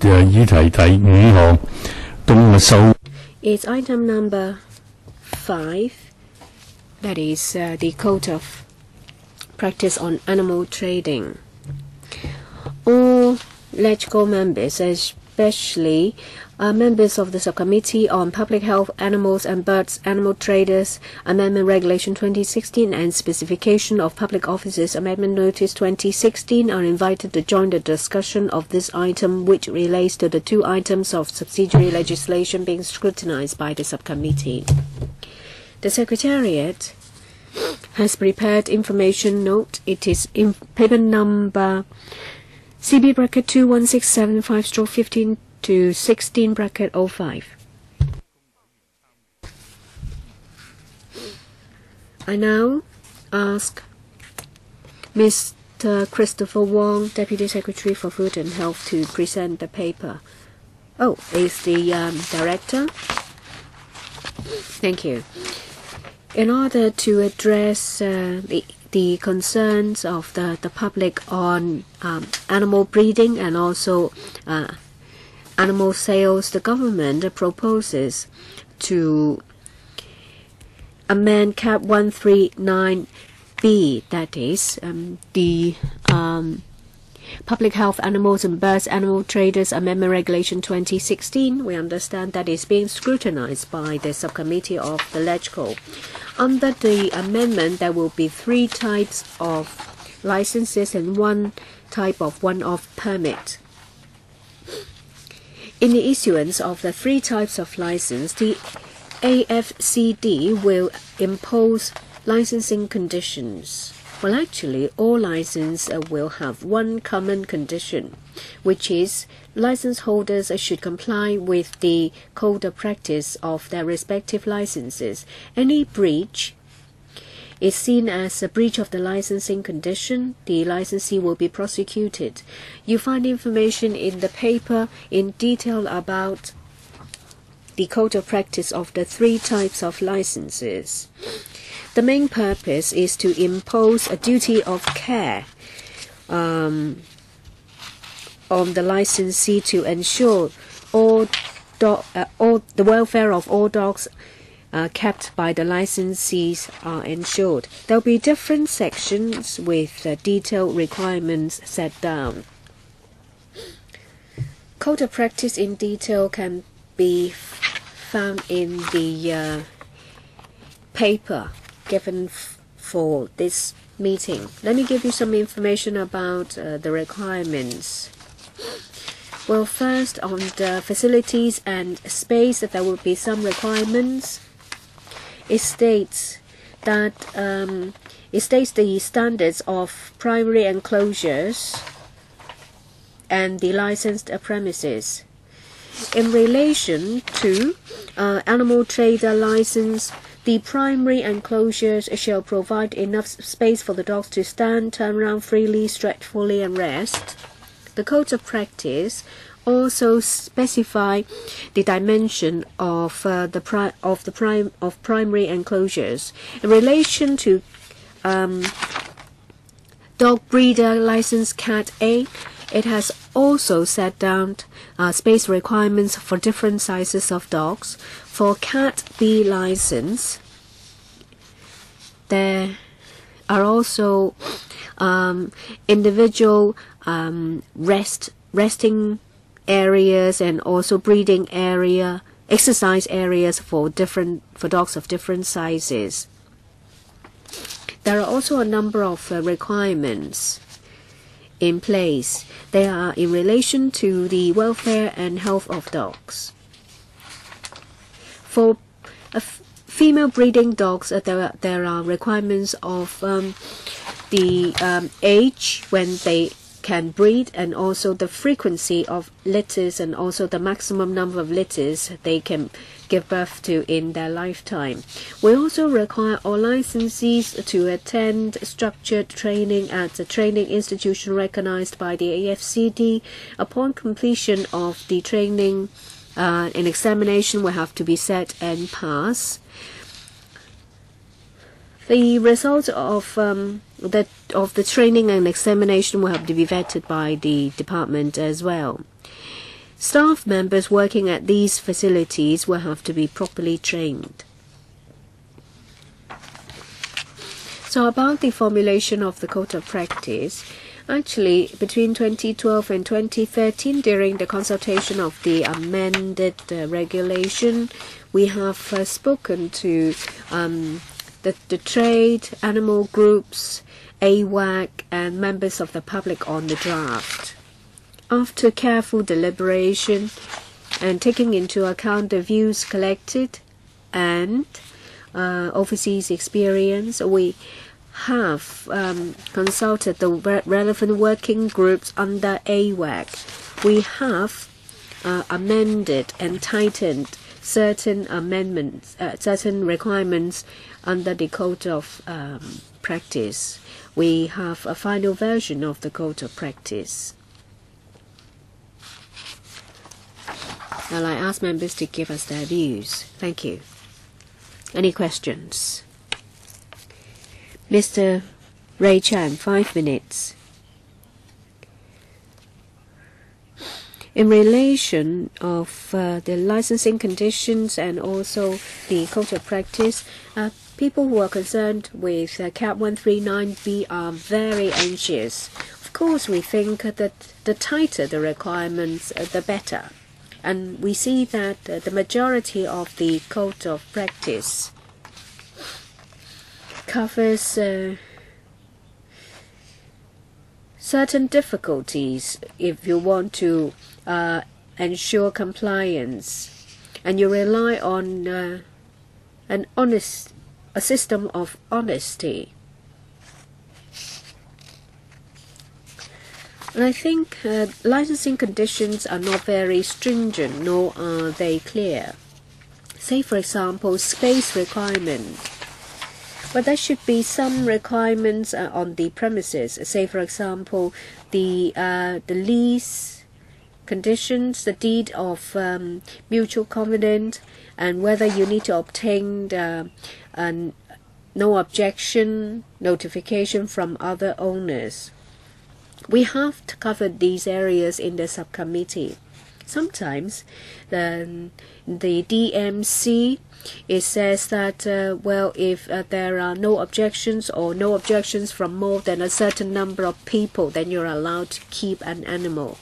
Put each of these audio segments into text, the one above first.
議題第5項動物獸。 It's item number 5, that is the Code of Practice on Animal Trading. All LegCo members, especially members of the Subcommittee on Public Health, Animals and Birds, Animal Traders, Amendment Regulation 2016 and Specification of Public Officers Amendment Notice 2016 are invited to join the discussion of this item, which relates to the 2 items of subsidiary legislation being scrutinized by the subcommittee. The Secretariat has prepared information note. It is in paper number CB bracket 21675/15 to 16 bracket 05. I now ask Mr. Christopher Wong, Deputy Secretary for Food and Health, to present the paper. Oh, is the Director? Thank you. In order to address the concerns of the public on animal breeding and also animal sales, the government proposes to amend Cap 139B, that is the Public Health, Animals and Birds, Animal Traders Amendment Regulation 2016. We understand that is being scrutinized by the subcommittee of the LegCo. Under the amendment, there will be 3 types of licenses and 1 type of one-off permit. In the issuance of the 3 types of license, the AFCD will impose licensing conditions. Well, actually, all licenses will have one common condition, which is license holders should comply with the code of practice of their respective licenses. Any breach is seen as a breach of the licensing condition. The licensee will be prosecuted. You find information in the paper in detail about the code of practice of the 3 types of licenses. The main purpose is to impose a duty of care on the licensee to ensure all the welfare of all dogs kept by the licensees are ensured. There will be different sections with detailed requirements set down. Code of practice in detail can be found in the paper given for this meeting. Let me give you some information about the requirements. Well, first, on the facilities and space, there will be some requirements. It states that the standards of primary enclosures and the licensed premises. In relation to animal trader license, the primary enclosures shall provide enough space for the dogs to stand, turn around freely, stretch fully, and rest. The codes of practice also specify the dimension of primary enclosures. In relation to dog breeder license Cat A, it has also set down space requirements for different sizes of dogs. For Cat B license, there are also individual resting areas and also breeding area, exercise areas for dogs of different sizes. There are also a number of requirements in place. They are in relation to the welfare and health of dogs. For female breeding dogs, there are requirements of the age when they can breed, and also the frequency of litters, and also the maximum number of litters they can give birth to in their lifetime. We also require all licensees to attend structured training at a training institution recognized by the AFCD. Upon completion of the training, an examination will have to be set and pass. The results of the training and examination will have to be vetted by the department as well. Staff members working at these facilities will have to be properly trained. So about the formulation of the Code of Practice, actually between 2012 and 2013, during the consultation of the amended regulation, we have spoken to the trade, animal groups, AWAC, and members of the public on the draft. After careful deliberation and taking into account the views collected and overseas experience, we have consulted the relevant working groups under AWAC. We have amended and tightened certain amendments, certain requirements under the Code of Practice. We have a final version of the Code of Practice. Now I ask members to give us their views. Thank you. Any questions? Mr. Ray Chan, 5 minutes. In relation of the licensing conditions and also the Code of Practice, people who are concerned with CAP 139B are very anxious. Of course, we think that the tighter the requirements, the better. And we see that the majority of the Code of Practice covers certain difficulties if you want to ensure compliance, and you rely on a system of honesty. And I think licensing conditions are not very stringent, nor are they clear. Say, for example, space requirement. But there should be some requirements on the premises. Say, for example, the lease conditions, the deed of mutual covenant, and whether you need to obtain no objection notification from other owners. We have covered these areas in the subcommittee. Sometimes the DMC, it says that, well, if there are no objections or no objections from more than a certain number of people, then you're allowed to keep an animal.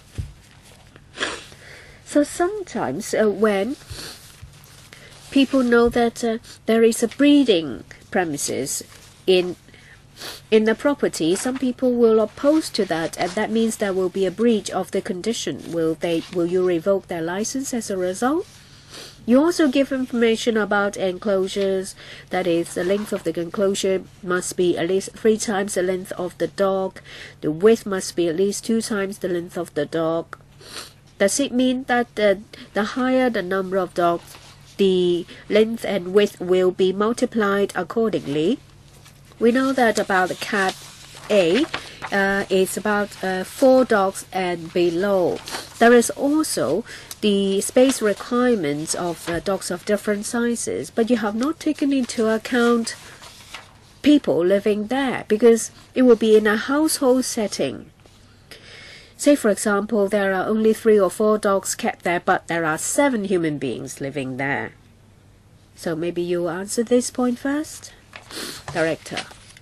So sometimes when people know that there is a breeding premises in the property, some people will oppose to that, and that means there will be a breach of the condition. Will you revoke their license as a result? You also give information about enclosures, that is, the length of the enclosure must be at least 3 times the length of the dog. The width must be at least 2 times the length of the dog. Does it mean that the higher the number of dogs, the length and width will be multiplied accordingly? We know that about the Cat A, it's about 4 dogs and below. There is also the space requirements of dogs of different sizes, but you have not taken into account people living there, because it will be in a household setting. Say, for example, there are only 3 or 4 dogs kept there, but there are 7 human beings living there. So maybe you answer this point first? Director.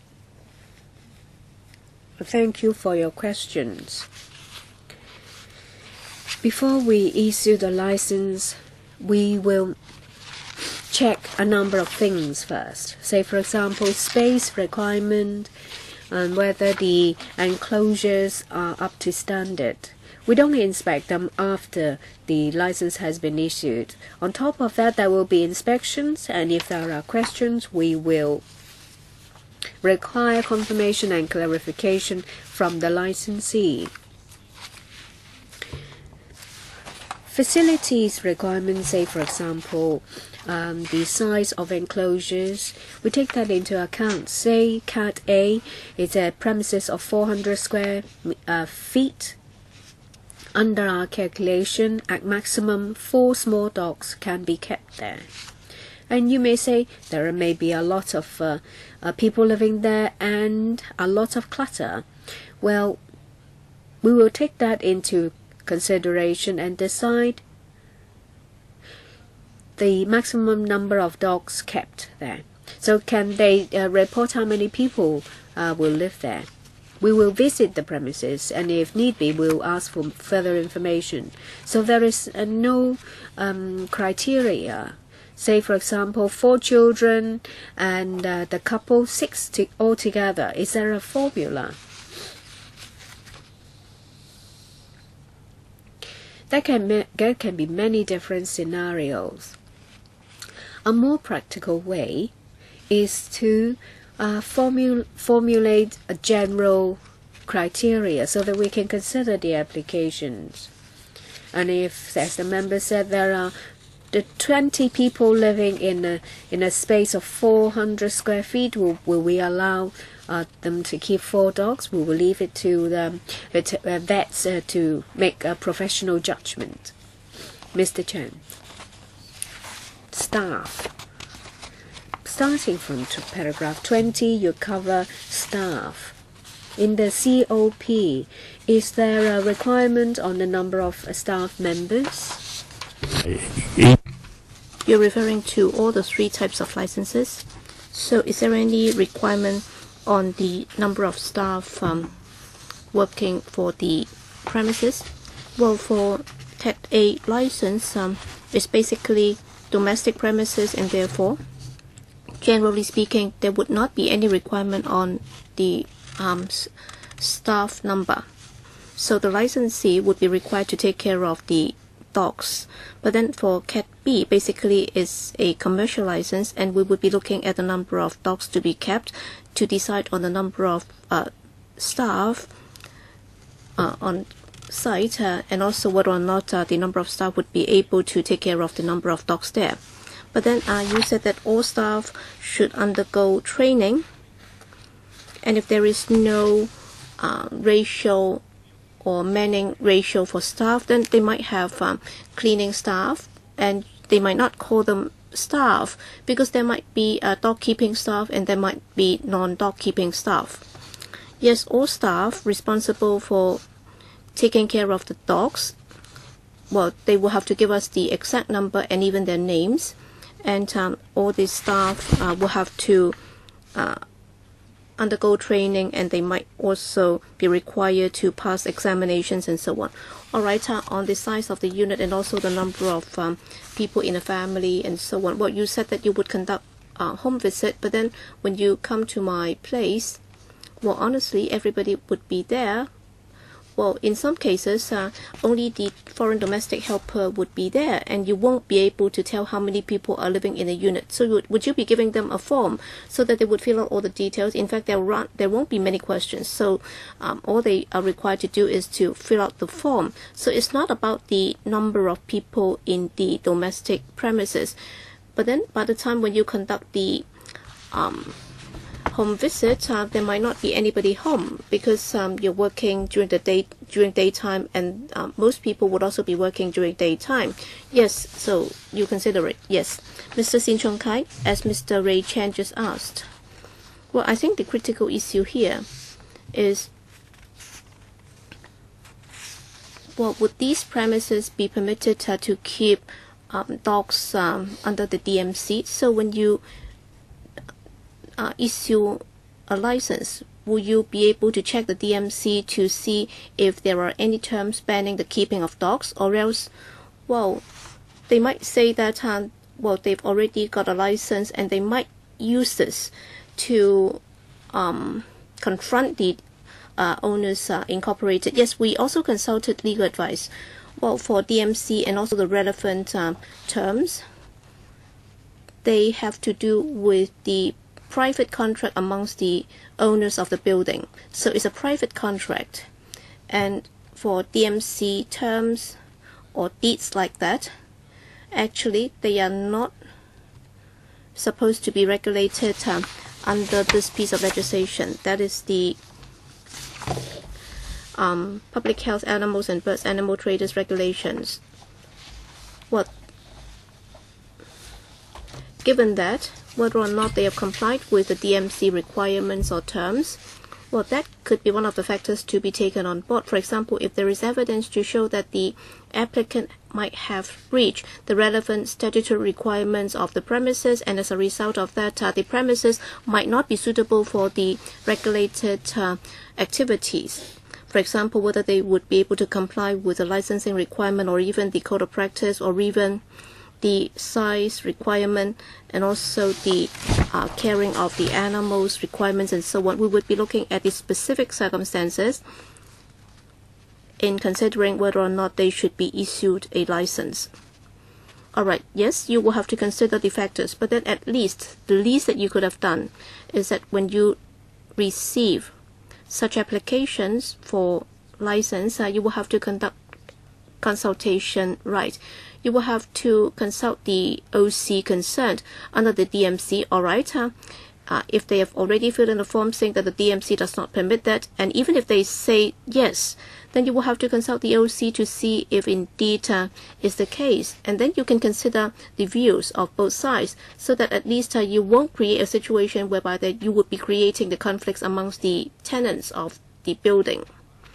Thank you for your questions. Before we issue the license, we will check a number of things first. Say, for example, space requirement and whether the enclosures are up to standard. We don't inspect them after the license has been issued. On top of that, there will be inspections, and if there are questions, we will require confirmation and clarification from the licensee. Facilities requirements, say, for example, the size of enclosures, we take that into account. Say Cat A is a premises of 400 square feet. Under our calculation, at maximum 4 small dogs can be kept there. And you may say there may be a lot of people living there and a lot of clutter. Well, we will take that into consideration and decide the maximum number of dogs kept there. So can they report how many people will live there? We will visit the premises, and if need be, we'll ask for further information. So there is no criteria. Say, for example, 4 children and the couple 6 altogether. Is there a formula? There can be many different scenarios. A more practical way is to formulate a general criteria so that we can consider the applications. And if, as the member said, there are 20 people living in a space of 400 square feet, will we allow them to keep 4 dogs? We will leave it to the vets to make a professional judgment. Mr. Chen. Staff. Starting from paragraph 20, you cover staff. In the COP, is there a requirement on the number of staff members? You're referring to all the 3 types of licenses. So is there any requirement on the number of staff working for the premises? Well, for Type A license, it's basically domestic premises, and therefore, generally speaking, there would not be any requirement on the staff number. So the licensee would be required to take care of the dogs. But then for Cat B, basically is a commercial license, and we would be looking at the number of dogs to be kept to decide on the number of staff on site, and also whether or not the number of staff would be able to take care of the number of dogs there. But then you said that all staff should undergo training, and if there is no ratio or manning ratio for staff, then they might have cleaning staff, and they might not call them staff because there might be dog keeping staff and there might be non-dog keeping staff. Yes, all staff responsible for taking care of the dogs, well, they will have to give us the exact number and even their names, and all the staff will have to undergo training, and they might also be required to pass examinations and so on. Alright, on the size of the unit and also the number of people in a family and so on. Well, you said that you would conduct a home visit, but then when you come to my place, well, honestly, everybody would be there. Well, in some cases, only the foreign domestic helper would be there, and you won't be able to tell how many people are living in a unit. So would you be giving them a form so that they would fill out all the details? In fact, there won't be many questions. So all they are required to do is to fill out the form. So it's not about the number of people in the domestic premises. But then by the time when you conduct the home visit, there might not be anybody home because you're working during daytime, and most people would also be working during daytime. Yes, so you consider it. Yes, Mr. Sin Chung Kai, as Mr. Ray Chan just asked. Well, I think the critical issue here is, well, would these premises be permitted to keep dogs under the DMC? So when you issue a license, will you be able to check the DMC to see if there are any terms banning the keeping of dogs? Or else, well, they might say that well, they've already got a license, and they might use this to confront the owners incorporated. Yes, we also consulted legal advice, well, for DMC and also the relevant terms. They have to do with the private contract amongst the owners of the building. So it's a private contract, and for DMC terms or deeds like that, actually they are not supposed to be regulated under this piece of legislation. That is the Public Health Animals and Birds Animal Traders Regulations. Well, given that, whether or not they have complied with the DMC requirements or terms, Well, that could be one of the factors to be taken on board. For example, if there is evidence to show that the applicant might have breached the relevant statutory requirements of the premises, and as a result of that, the premises might not be suitable for the regulated activities. For example, whether they would be able to comply with the licensing requirement, or even the code of practice, or even the size requirement, and also the caring of the animals requirements, and so on. We would be looking at the specific circumstances in considering whether or not they should be issued a license. Alright, yes, you will have to consider the factors, but then at least, the least that you could have done is that when you receive such applications for license, you will have to conduct consultation, right? You will have to consult the OC concerned under the DMC, alright? If they have already filled in the form saying that the DMC does not permit that, and even if they say yes, then you will have to consult the OC to see if indeed is the case. And then you can consider the views of both sides, so that at least you won't create a situation whereby that you would be creating the conflicts amongst the tenants of the building.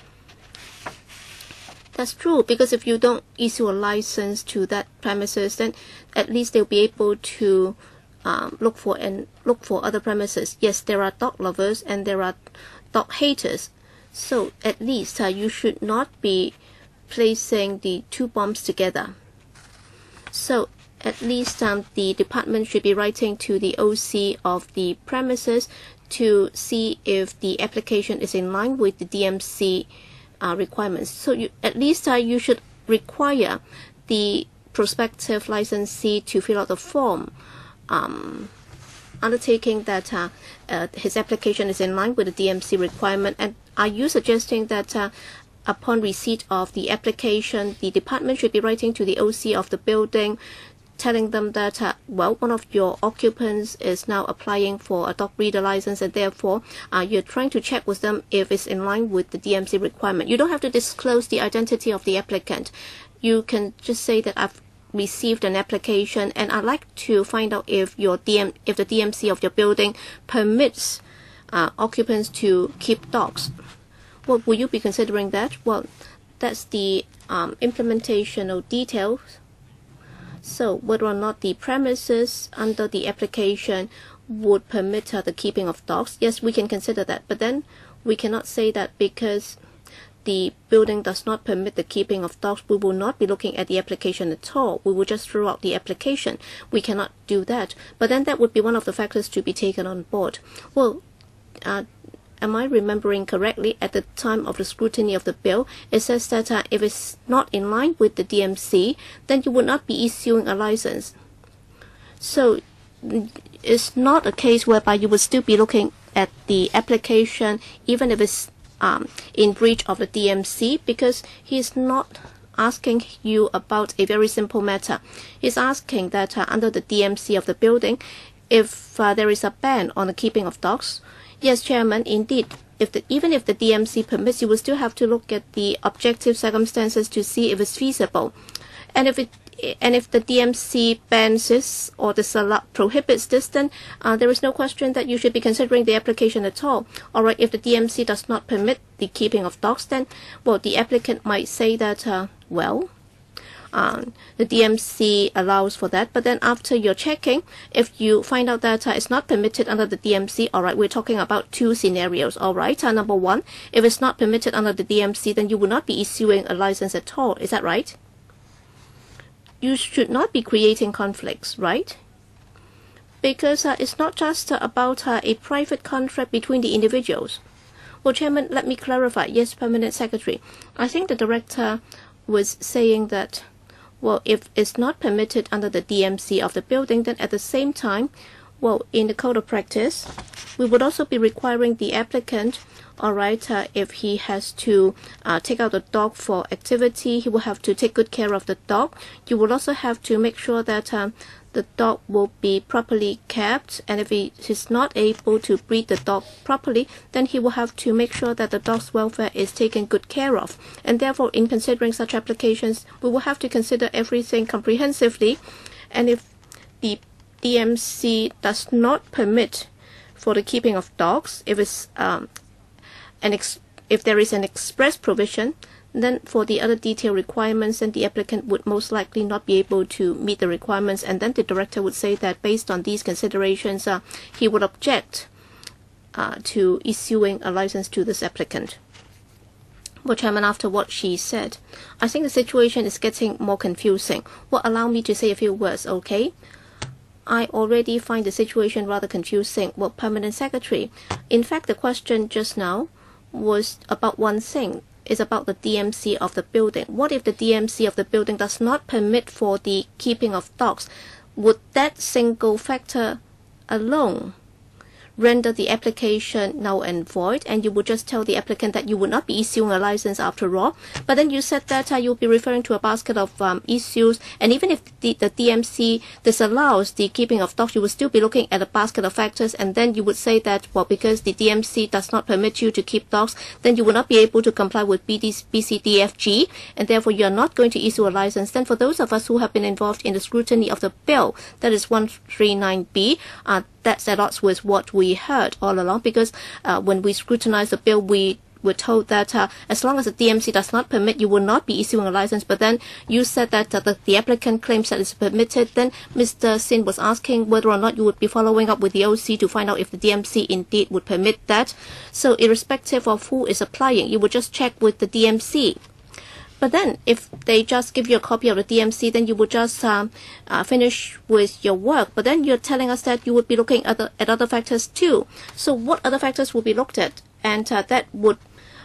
That's true, because if you don't issue a license to that premises, then at least they'll be able to look for other premises. Yes, there are dog lovers and there are dog haters. So at least you should not be placing the two bombs together. So at least the department should be writing to the OC of the premises to see if the application is in line with the DMC requirements. So at least you should require the prospective licensee to fill out the form undertaking that his application is in line with the DMC requirement. And are you suggesting that upon receipt of the application, the department should be writing to the OC of the building, telling them that, well, one of your occupants is now applying for a dog breeder license, and therefore you're trying to check with them if it's in line with the DMC requirement. You don't have to disclose the identity of the applicant. You can just say that I've received an application and I'd like to find out if the DMC of your building permits occupants to keep dogs. Well, will you be considering that? Well, that's the implementational details. So whether or not the premises under the application would permit the keeping of dogs, yes, we can consider that. But then we cannot say that because the building does not permit the keeping of dogs, we will not be looking at the application at all. We will just throw out the application. We cannot do that. But then that would be one of the factors to be taken on board. Well, am I remembering correctly, at the time of the scrutiny of the bill, it says that if it's not in line with the DMC, then you would not be issuing a license. So it's not a case whereby you would still be looking at the application even if it's in breach of the DMC, because he's not asking you about a very simple matter. He's asking that under the DMC of the building, if there is a ban on the keeping of dogs. Yes, Chairman, indeed, even if the DMC permits, you will still have to look at the objective circumstances to see if it's feasible. And if the DMC bans this or prohibits this, then there is no question that you should be considering the application at all. Alright, if the DMC does not permit the keeping of dogs, then, well, the applicant might say that, the DMC allows for that, but then after your checking, if you find out that it's not permitted under the DMC, alright, we're talking about two scenarios, alright. Number one, if it's not permitted under the DMC, then you will not be issuing a license at all. Is that right? You should not be creating conflicts, right? Because it's not just about a private contract between the individuals. Well, Chairman, let me clarify. Yes, Permanent Secretary. I think the Director was saying that, well, if it's not permitted under the DMC of the building, then at the same time, well, in the code of practice, we would also be requiring the applicant, alright, if he has to take out the dog for activity, he will have to take good care of the dog. You will also have to make sure that the dog will be properly kept, and if he is not able to breed the dog properly, then he will have to make sure that the dog's welfare is taken good care of. And therefore, in considering such applications, we will have to consider everything comprehensively. And if the DMC does not permit for the keeping of dogs, if it's if there is an express provision, then for the other detailed requirements, then the applicant would most likely not be able to meet the requirements, and then the director would say that based on these considerations, he would object to issuing a license to this applicant. Well, Chairman, after what she said, I think the situation is getting more confusing. Well, allow me to say a few words, okay? I already find the situation rather confusing. Well, Permanent Secretary, in fact, the question just now was about one thing. It's about the DMC of the building. What if the DMC of the building does not permit for the keeping of dogs? Would that single factor alone render the application null and void, and you would just tell the applicant that you would not be issuing a license after all? But then you said that you'll be referring to a basket of issues, and even if the DMC disallows the keeping of dogs, you would still be looking at a basket of factors, and then you would say that, well, because the DMC does not permit you to keep dogs, then you will not be able to comply with B, C, D, F, G, and therefore you are not going to issue a license. Then for those of us who have been involved in the scrutiny of the bill, that is 139B, that's at odds with what we heard all along, because when we scrutinized the bill, we were told that as long as the DMC does not permit, you will not be issuing a license. But then you said that the applicant claims that it's permitted. Then Mr. Sin was asking whether or not you would be following up with the OC to find out if the DMC indeed would permit that. So irrespective of who is applying, you would just check with the DMC. But then, if they just give you a copy of the DMC, then you would just finish with your work. But then you're telling us that you would be looking at other factors too. So what other factors will be looked at? And that would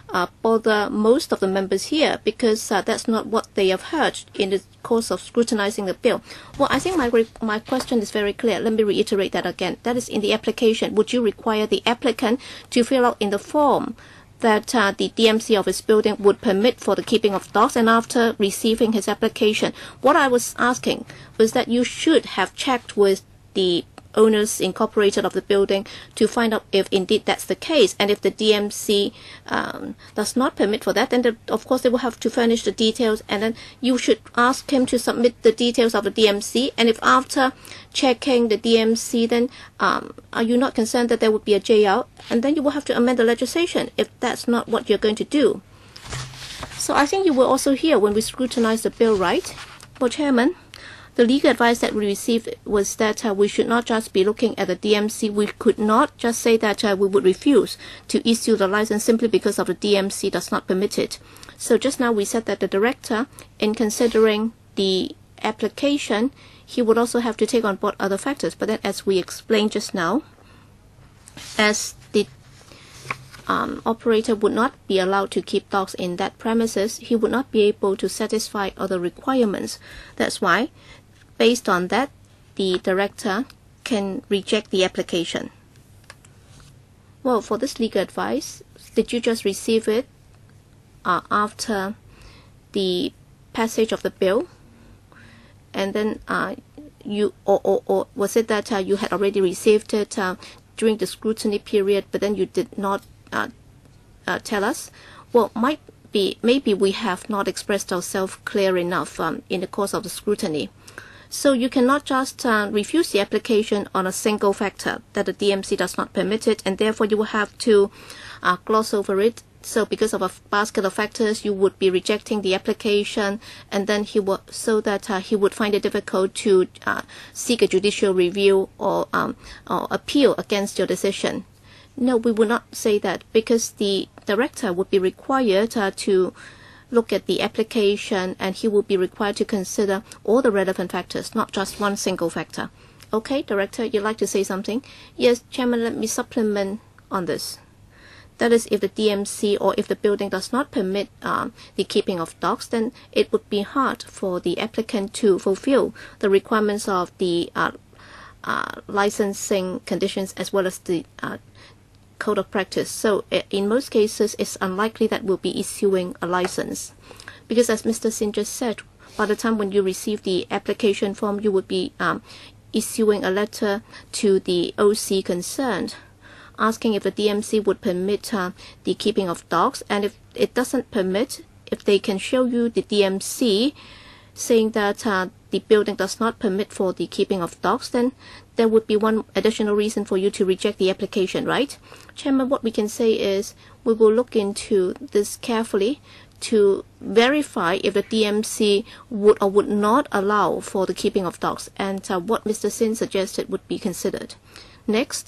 bother most of the members here, because that's not what they have heard in the course of scrutinizing the bill. Well, I think my question is very clear. Let me reiterate that again. That is, in the application, would you require the applicant to fill out in the form that the DMC of his building would permit for the keeping of dogs? And after receiving his application, what I was asking was that you should have checked with the owners incorporated of the building to find out if indeed that's the case. And if the DMC does not permit for that, then of course they will have to furnish the details, and then you should ask him to submit the details of the DMC. And if after checking the DMC, then are you not concerned that there would be a J out? And then you will have to amend the legislation if that's not what you're going to do. So I think you were also here when we scrutinized the bill, right? Well, Chairman, the legal advice that we received was that we should not just be looking at the DMC. We could not just say that we would refuse to issue the license simply because of the DMC does not permit it. So just now we said that the director, in considering the application, he would also have to take on board other factors. But then, as we explained just now, as the operator would not be allowed to keep dogs in that premises, he would not be able to satisfy other requirements. That's why, based on that, the director can reject the application. Well, for this legal advice, did you just receive it after the passage of the bill? And then you or was it that you had already received it during the scrutiny period, but then you did not tell us? Well, maybe we have not expressed ourselves clear enough in the course of the scrutiny. So you cannot just refuse the application on a single factor that the DMC does not permit it, and therefore you will have to gloss over it. So because of a basket of factors, you would be rejecting the application, and then he would find it difficult to seek a judicial review or appeal against your decision. No, we would not say that, because the director would be required to look at the application, and he will be required to consider all the relevant factors, not just one single factor. Okay, Director, you'd like to say something? Yes, Chairman, let me supplement on this. That is, if the DMC or if the building does not permit the keeping of dogs, then it would be hard for the applicant to fulfill the requirements of the licensing conditions as well as the code of practice. So in most cases, it's unlikely that we'll be issuing a license, because as Mr. Sin just said, by the time when you receive the application form, you would be issuing a letter to the OC concerned, asking if the DMC would permit the keeping of dogs. And if it doesn't permit, if they can show you the DMC saying that the building does not permit for the keeping of dogs, then there would be one additional reason for you to reject the application, right? Chairman, what we can say is we will look into this carefully to verify if the DMC would or would not allow for the keeping of dogs, and what Mr. Sin suggested would be considered. Next,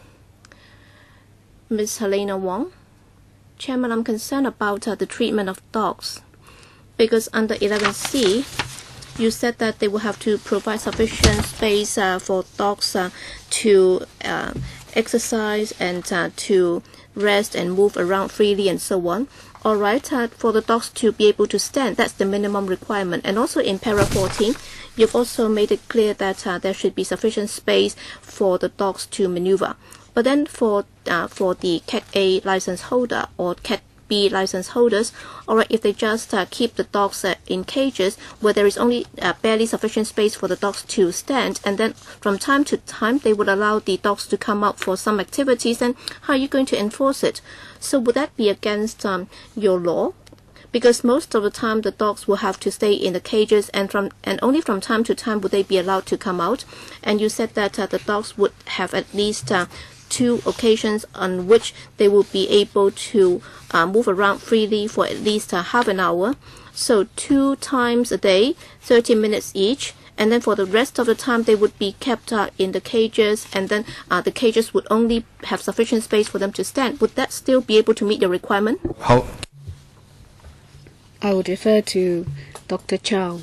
Ms. Helena Wong. Chairman, I'm concerned about the treatment of dogs, because under 11C, you said that they will have to provide sufficient space for dogs to exercise and to rest and move around freely and so on. All right, for the dogs to be able to stand, that's the minimum requirement. And also in para 14, you've also made it clear that there should be sufficient space for the dogs to maneuver. But then for the Cat A license holder or Cat B license holders, all right, if they just keep the dogs in cages where there is only barely sufficient space for the dogs to stand, and then from time to time they would allow the dogs to come out for some activities, then how are you going to enforce it? So would that be against your law? Because most of the time the dogs will have to stay in the cages, and only from time to time would they be allowed to come out. And you said that the dogs would have at least 2 occasions on which they will be able to move around freely for at least half an hour. So 2 times a day, 30 minutes each. And then for the rest of the time, they would be kept in the cages, and then the cages would only have sufficient space for them to stand. Would that still be able to meet your requirement? How? I would refer to Dr. Chow.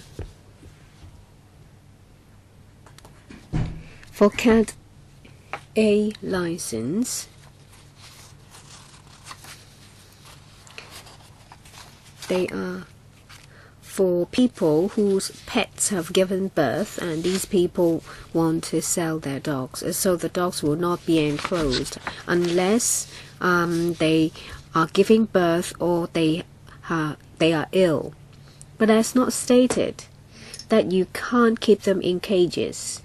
For Cat A license, they are for people whose pets have given birth, and these people want to sell their dogs, so the dogs will not be enclosed unless they are giving birth or they are ill. But that's not stated that you can't keep them in cages.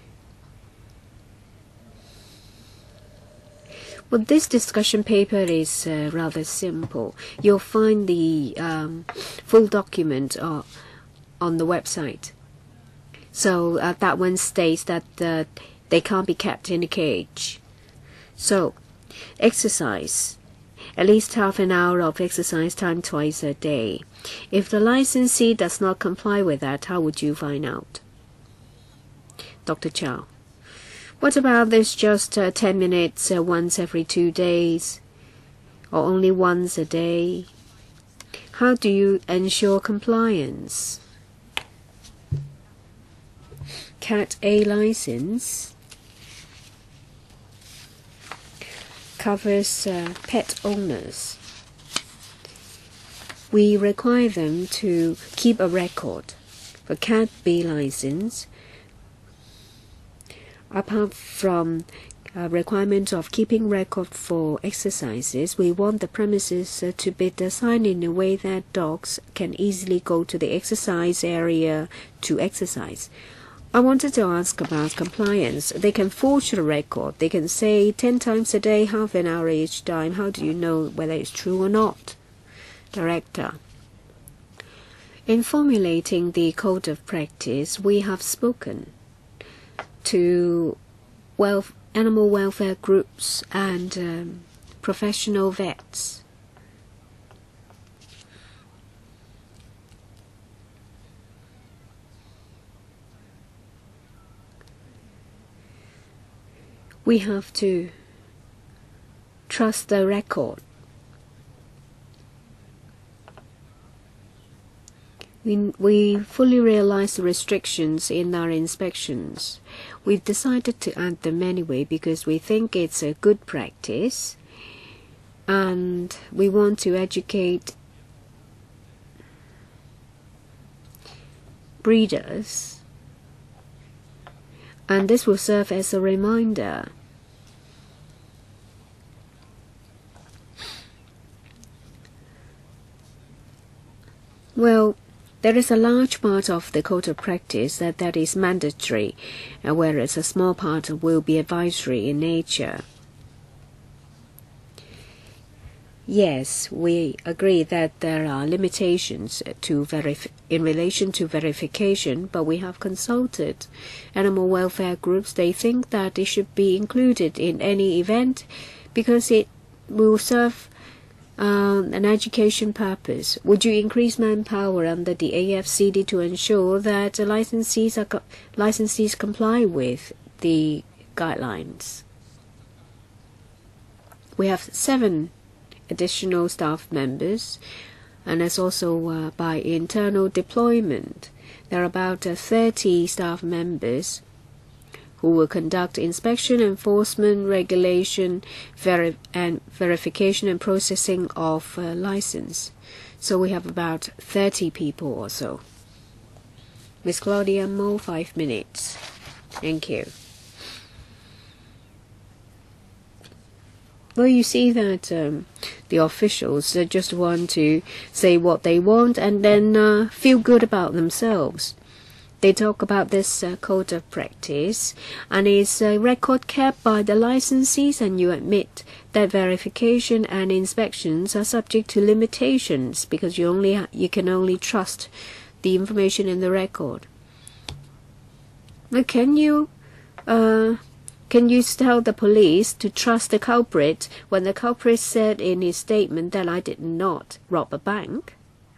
Well, this discussion paper is rather simple. You'll find the full document on the website. So that one states that they can't be kept in a cage. So, exercise. At least half an hour of exercise time twice a day. If the licensee does not comply with that, how would you find out? Dr. Chow. What about this just 10 minutes once every 2 days, or only once a day? How do you ensure compliance? Cat A license covers pet owners. We require them to keep a record. For Cat B license, apart from requirement of keeping record for exercises, we want the premises to be designed in a way that dogs can easily go to the exercise area to exercise. I wanted to ask about compliance. They can forge the record. They can say 10 times a day, half an hour each time. How do you know whether it's true or not? Director. In formulating the code of practice, we have spoken to animal welfare groups and professional vets. We have to trust the record. We fully realize the restrictions in our inspections. We've decided to add them anyway because we think it's a good practice, and we want to educate breeders, and this will serve as a reminder. Well, there is a large part of the code of practice that is mandatory, whereas a small part will be advisory in nature. Yes, we agree that there are limitations in relation to verification, but we have consulted animal welfare groups. They think that it should be included in any event because it will serve an education purpose, would you increase manpower under the AFCD to ensure that the licensees comply with the guidelines? We have 7 additional staff members, and there's also by internal deployment. There are about 30 staff members who will conduct inspection, enforcement, regulation, verification and processing of license. So we have about 30 people or so. Miss Claudia Mo, 5 minutes. Thank you. Well, you see that the officials just want to say what they want and then feel good about themselves. They talk about this code of practice, and it's a record kept by the licensees, and you admit that verification and inspections are subject to limitations because you can only trust the information in the record. Now, can you tell the police to trust the culprit when the culprit said in his statement that I did not rob a bank?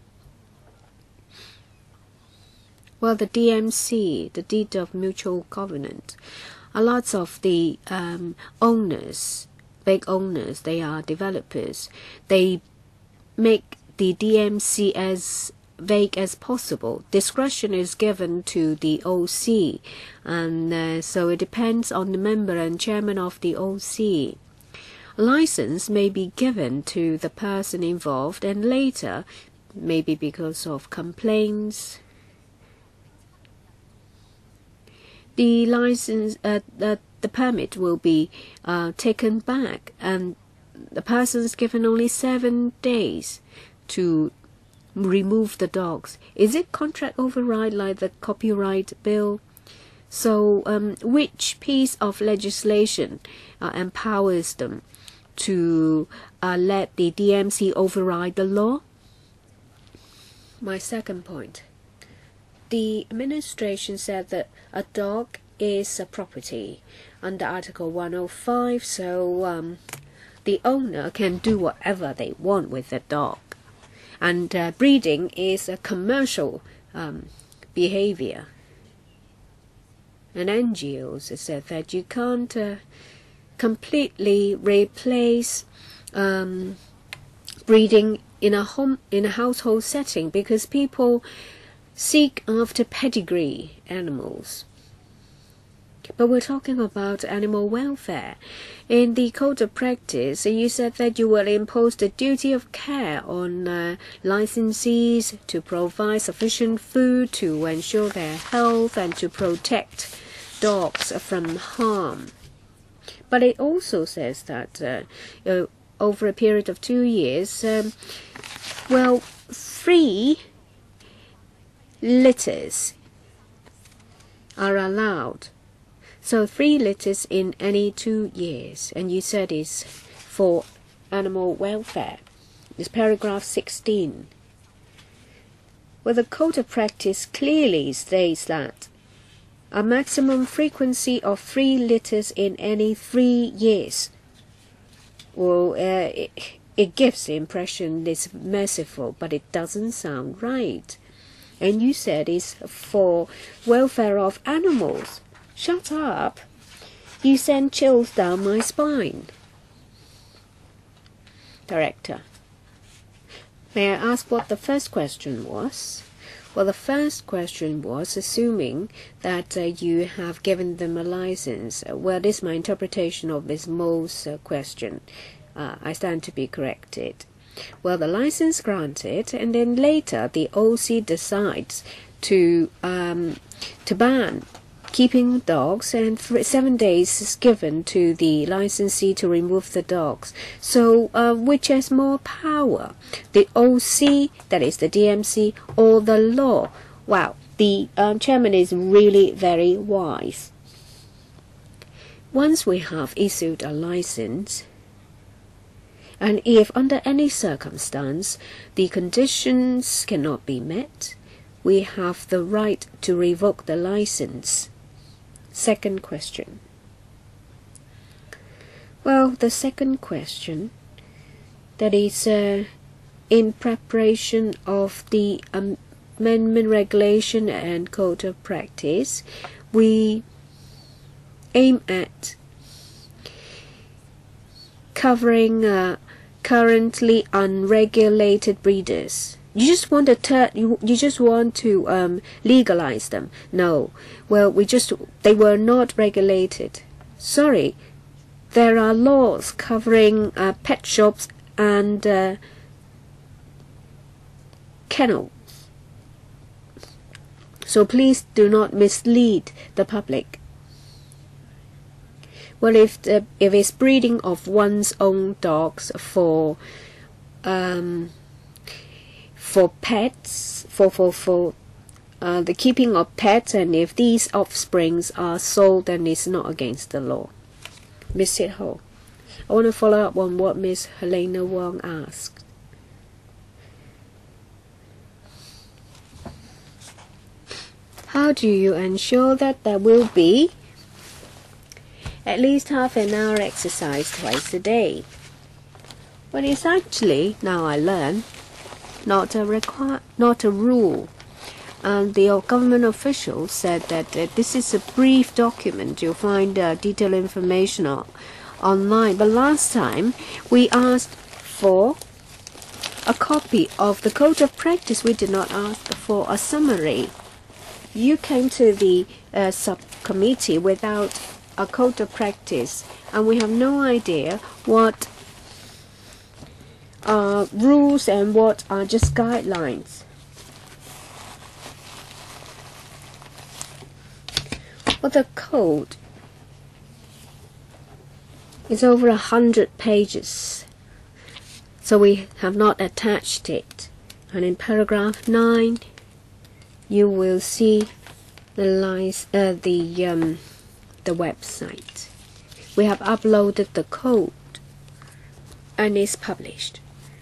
Well, the DMC, the Deed of Mutual Covenant, a lot of the owners, big owners, they are developers. They make the DMC as vague as possible. Discretion is given to the OC, and so it depends on the member and chairman of the OC. License may be given to the person involved, and later, maybe because of complaints, the license, the permit will be taken back, and the person is given only 7 days to remove the dogs. Is it contract override like the copyright bill? So which piece of legislation empowers them to let the DMC override the law? My second point. The administration said that a dog is a property under Article 105, so the owner can do whatever they want with the dog. And breeding is a commercial behavior. And NGOs said that you can't completely replace breeding in a household setting because people seek after pedigree animals. But we're talking about animal welfare. In the code of practice, you said that you will impose the duty of care on licensees to provide sufficient food to ensure their health and to protect dogs from harm. But it also says that over a period of 2 years, 3 litters are allowed. So 3 litters in any 2 years, and you said it's for animal welfare. It's paragraph 16. Well, the code of practice clearly states that a maximum frequency of 3 litters in any 3 years. Well, it gives the impression it's merciful, but it doesn't sound right. And you said it's for welfare of animals. Shut up. You send chills down my spine. Director. May I ask what the first question was? Well, the first question was assuming that you have given them a license. Well, this is my interpretation of Ms. Mo's question. I stand to be corrected. Well, the license granted, and then later the OC decides to ban keeping dogs, and 7 days is given to the licensee to remove the dogs. So which has more power, the OC, that is the DMC, or the law? Wow, the chairman is really very wise. Once we have issued a license, and if under any circumstance the conditions cannot be met, we have the right to revoke the license. Second question. Well, the second question, that is in preparation of the amendment regulation and code of practice, we aim at covering currently unregulated breeders. You just want to legalize them. No, well, they were not regulated. Sorry, there are laws covering pet shops and kennels. So please do not mislead the public. Well, if it's breeding of one's own dogs for pets, for the keeping of pets, and if these offsprings are sold, then it's not against the law. Miss Sit Ho, I want to follow up on what Miss Helena Wong asked. How do you ensure that there will be at least half an hour exercise twice a day? Well, it's actually, now I learn, not a rule. And the government officials said that this is a brief document. You'll find detailed information online. But last time we asked for a copy of the code of practice. We did not ask for a summary. You came to the subcommittee without a code of practice, and we have no idea what are rules and what are just guidelines. Well, the code is over 100 pages, so we have not attached it. And in paragraph 9, you will see the website. We have uploaded the code and it's published.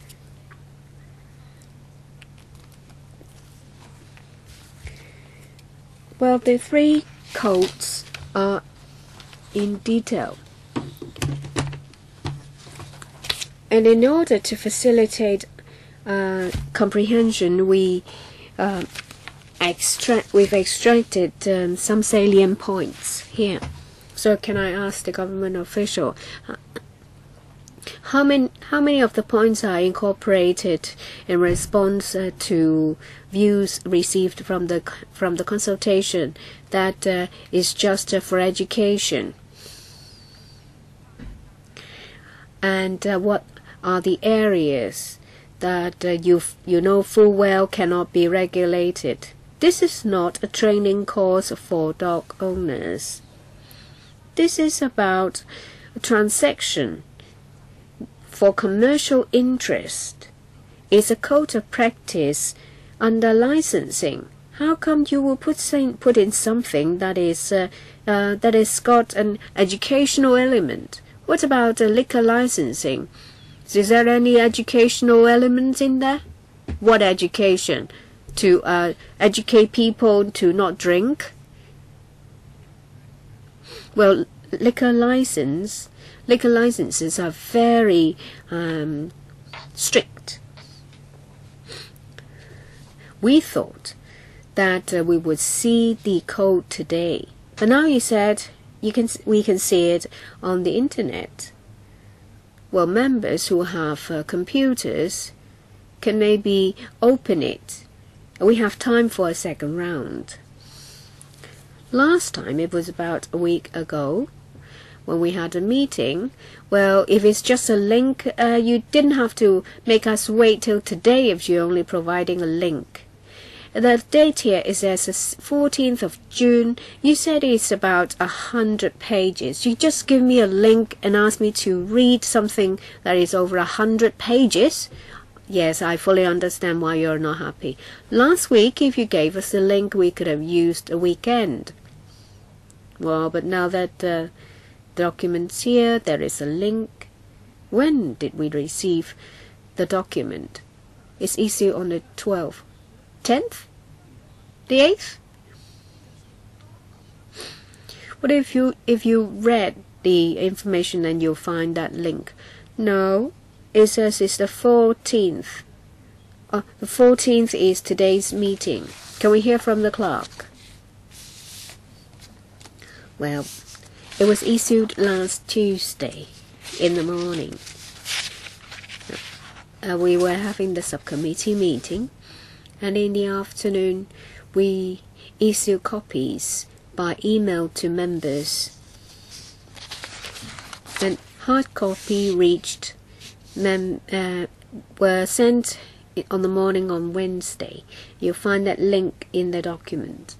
Well, the 3 codes are in detail. And in order to facilitate comprehension, we've extracted some salient points here. So can I ask the government official, how many of the points are incorporated in response to views received from the consultation that is just for education? And what are the areas that you know full well cannot be regulated? This is not a training course for dog owners. This is about a transaction for commercial interest. It's a code of practice under licensing. How come you will put in something that is got an educational element? What about liquor licensing? Is there any educational elements in there? What education? To educate people to not drink? Well, liquor licenses are very strict. We thought that we would see the code today, but now you said we can see it on the internet. Well, members who have computers can maybe open it. We have time for a second round. Last time, it was about a week ago, when we had a meeting. Well, if it's just a link, you didn't have to make us wait till today if you're only providing a link. The date here is as the 14th of June. You said it's about 100 pages. You just give me a link and ask me to read something that is over 100 pages. Yes, I fully understand why you're not happy. Last week, if you gave us the link, we could have used a weekend. Well, but now that the document's here, there is a link. When did we receive the document? It's issued on the 12th. 10th? The 8th? What if you read the information and you'll find that link? No, It says it's the 14th. The 14th is today's meeting. Can we hear from the clerk? Well, it was issued last Tuesday in the morning. We were having the subcommittee meeting, and in the afternoon we issued copies by email to members. And hard copy were sent on the morning on Wednesday. You'll find that link in the document.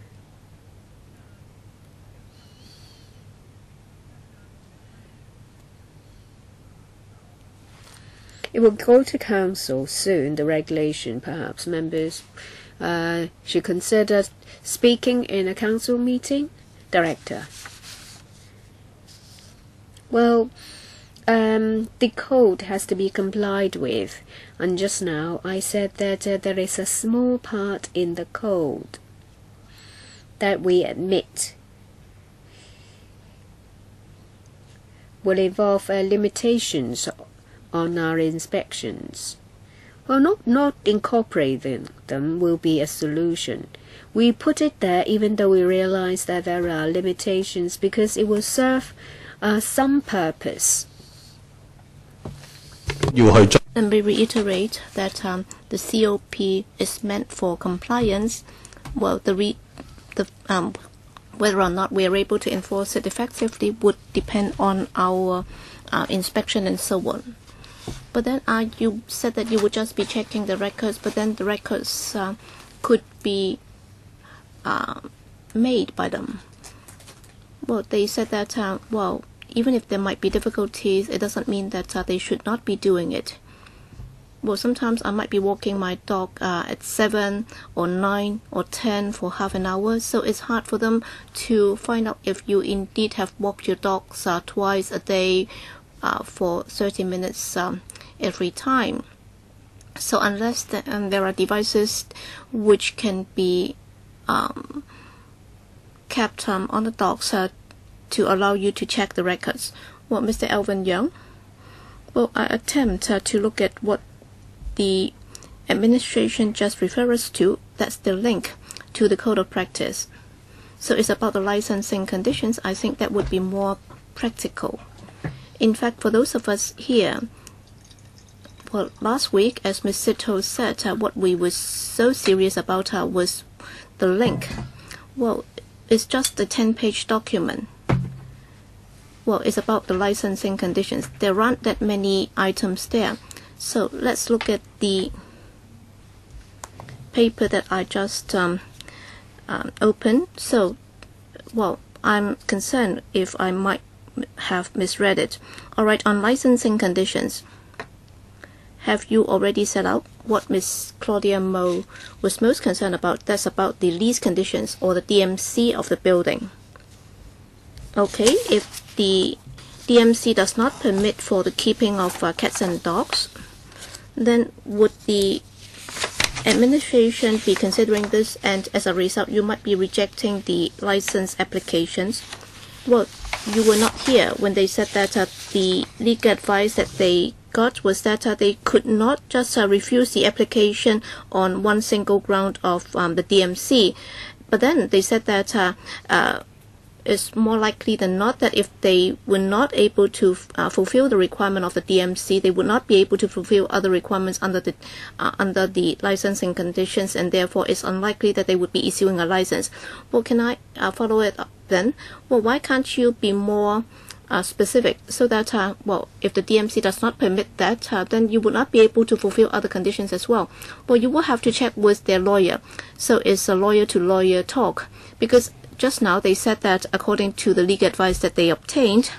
It will go to council soon, the regulation. Perhaps members should consider speaking in a council meeting. Director. Well, the code has to be complied with, and just now I said that there is a small part in the code that we admit will involve limitations on our inspections. Well, not incorporating them will be a solution. We put it there even though we realize that there are limitations, because it will serve some purpose. And we reiterate that the COP is meant for compliance. Well, whether or not we are able to enforce it effectively would depend on our inspection and so on. But then you said that you would just be checking the records, but then the records could be made by them. Well, they said that, well, even if there might be difficulties, it doesn't mean that they should not be doing it. Well, sometimes I might be walking my dog at 7 or 9 or 10 for half an hour, so it's hard for them to find out if you indeed have walked your dogs twice a day for 30 minutes every time. So unless there are devices which can be kept on the dogs to allow you to check the records. Well, Mr. Alvin Young, well, I attempt to look at what the administration just refers to. That's the link to the code of practice. So it's about the licensing conditions. I think that would be more practical. In fact, for those of us here, well, last week, as Ms. Sito said, what we were so serious about was the link. Well, it's just a 10-page document. Well, it's about the licensing conditions. There aren't that many items there. So let's look at the paper that I just opened. So, well, I'm concerned if I might have misread it. All right, on licensing conditions, have you already set out what Ms. Claudia Mo was most concerned about? That's about the lease conditions or the DMC of the building. Okay, if the DMC does not permit for the keeping of cats and dogs, then would the administration be considering this, and as a result you might be rejecting the license applications? Well, you were not here when they said that the legal advice that they got was that they could not just refuse the application on one single ground of the DMC. But then they said that it's more likely than not that if they were not able to fulfill the requirement of the DMC, they would not be able to fulfill other requirements under the licensing conditions, and therefore it's unlikely that they would be issuing a license. Well, can I follow it up then? Well, why can't you be more specific so that, well, if the DMC does not permit that, then you would not be able to fulfill other conditions as well? Well, you will have to check with their lawyer. So it's a lawyer-to-lawyer talk, because just now they said that according to the legal advice that they obtained,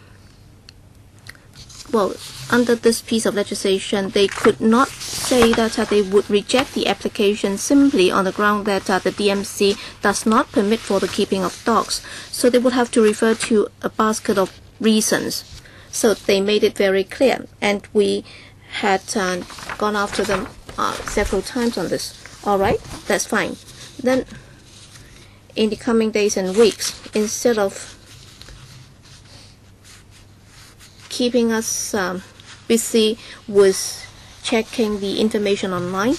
well, under this piece of legislation, they could not say that they would reject the application simply on the ground that the DMC does not permit for the keeping of dogs. So they would have to refer to a basket of reasons. So they made it very clear, and we had gone after them several times on this. All right, that's fine. Then in the coming days and weeks, instead of keeping us busy with checking the information online.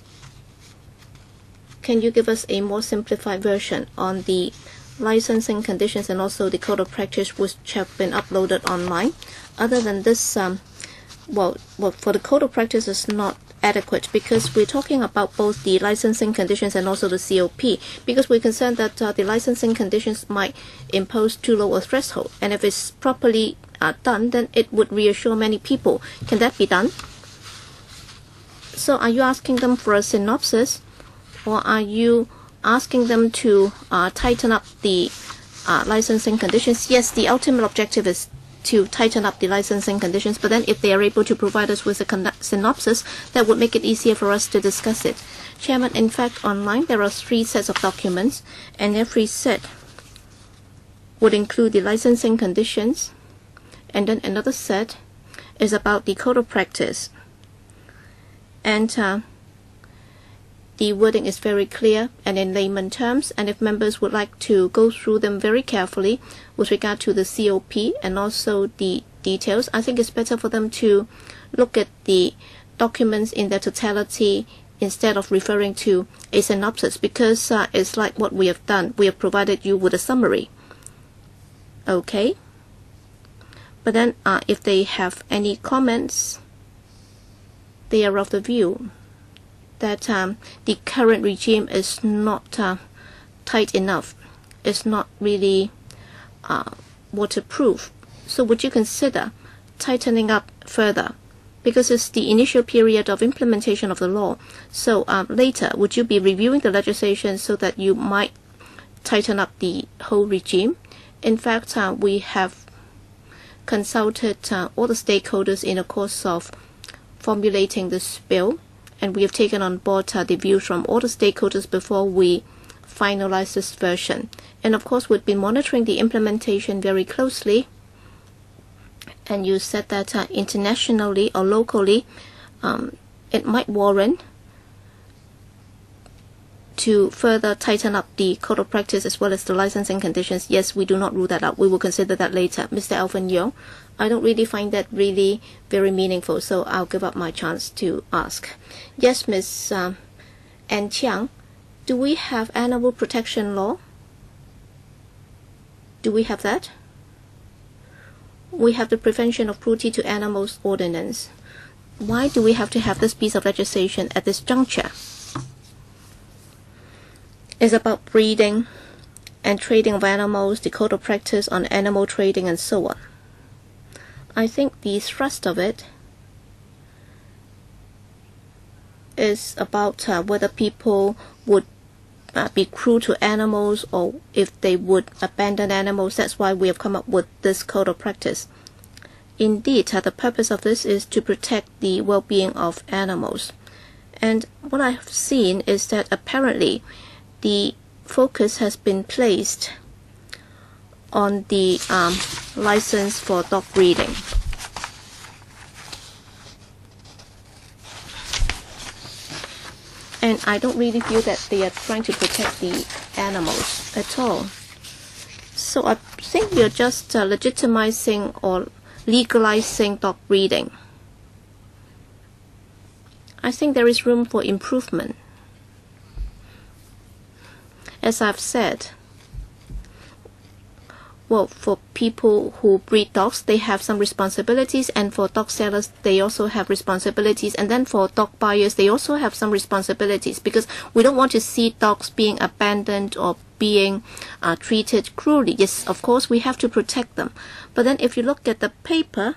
Can you give us a more simplified version on the licensing conditions and also the code of practice which have been uploaded online? Other than this, well, for the code of practice is not adequate because we're talking about both the licensing conditions and also the COP, because we're concerned that the licensing conditions might impose too low a threshold, and if it's properly done, then it would reassure many people. Can that be done? So are you asking them for a synopsis, or are you asking them to tighten up the licensing conditions? Yes, the ultimate objective is to tighten up the licensing conditions, but then if they are able to provide us with a synopsis, that would make it easier for us to discuss it. Chairman, in fact, online there are 3 sets of documents, and every set would include the licensing conditions, and then another set is about the code of practice. And the wording is very clear and in layman terms, and if members would like to go through them very carefully with regard to the COP and also the details, I think it's better for them to look at the documents in their totality instead of referring to a synopsis, because it's like what we have done. We have provided you with a summary. Okay? But then if they have any comments, they are of the view that the current regime is not tight enough. It's not really waterproof. So would you consider tightening up further? Because it's the initial period of implementation of the law. So later, would you be reviewing the legislation so that you might tighten up the whole regime? In fact, we have consulted all the stakeholders in the course of formulating this bill, and we have taken on board the views from all the stakeholders before we finalize this version. And of course, we've been monitoring the implementation very closely. And you said that internationally or locally, it might warrant to further tighten up the code of practice as well as the licensing conditions. Yes, we do not rule that out. We will consider that later. Mr. Alvin Yeo, I don't really find that really very meaningful, so I'll give up my chance to ask. Yes, Ms. Ann Chiang, do we have animal protection law? Do we have that? We have the Prevention of Cruelty to Animals Ordinance. Why do we have to have this piece of legislation at this juncture? It's about breeding and trading of animals, the code of practice on animal trading, and so on. I think the thrust of it is about whether people would be cruel to animals or if they would abandon animals. That's why we have come up with this code of practice. Indeed, the purpose of this is to protect the well-being of animals. And what I've seen is that apparently the focus has been placed on the license for dog breeding. And I don't really feel that they are trying to protect the animals at all. So I think you're just legitimizing or legalizing dog breeding. I think there is room for improvement. As I've said, well, for people who breed dogs, they have some responsibilities, and for dog sellers, they also have responsibilities, and then for dog buyers, they also have some responsibilities, because we don't want to see dogs being abandoned or being treated cruelly. Yes, of course, we have to protect them. But then if you look at the paper,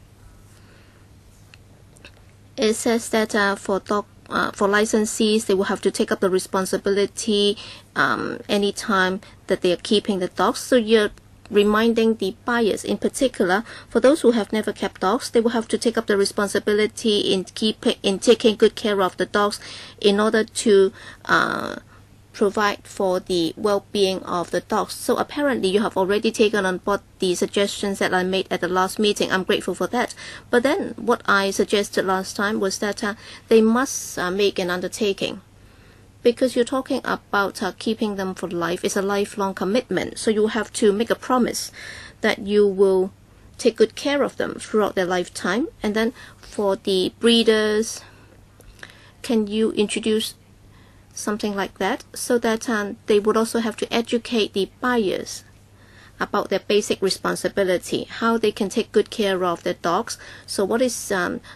it says that for licensees, they will have to take up the responsibility anytime that they are keeping the dogs. So you're reminding the buyers, in particular, for those who have never kept dogs, they will have to take up the responsibility in taking good care of the dogs in order to provide for the well-being of the dogs. So apparently you have already taken on board the suggestions that I made at the last meeting. I'm grateful for that. But then what I suggested last time was that they must make an undertaking, because you're talking about keeping them for life. It's a lifelong commitment. So you have to make a promise that you will take good care of them throughout their lifetime? And then for the breeders, can you introduce something like that so that they would also have to educate the buyers about their basic responsibility, how they can take good care of their dogs? So what is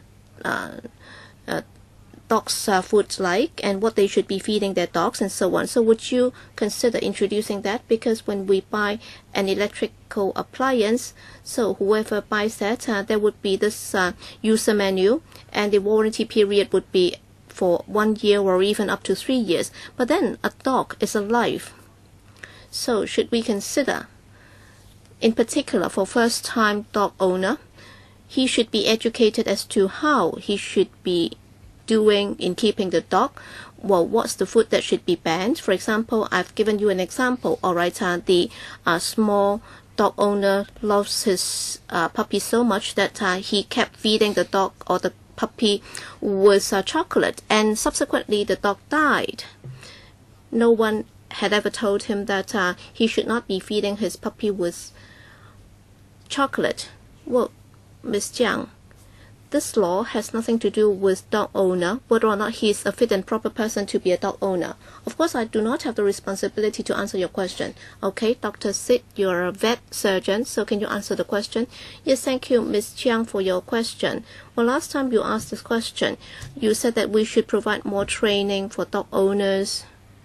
dogs' food like, and what they should be feeding their dogs, and so on. So would you consider introducing that? Because when we buy an electrical appliance, so whoever buys that, there would be this user manual, and the warranty period would be for 1 year or even up to 3 years. But then a dog is alive. So should we consider, in particular for first-time dog owner, he should be educated as to how he should be doing in keeping the dog? Well, what's the food that should be banned? For example, I've given you an example. All right, the small dog owner loves his puppy so much that he kept feeding the dog or the puppy with chocolate, and subsequently the dog died. No one had ever told him that he should not be feeding his puppy with chocolate. Well, Ms. Jiang, this law has nothing to do with dog owner, whether or not he is a fit and proper person to be a dog owner. Of course, I do not have the responsibility to answer your question. Okay, Dr. Sid, you're a vet surgeon, so can you answer the question? Yes, thank you, Ms. Chiang, for your question. Well, last time you asked this question, you said that we should provide more training for dog owners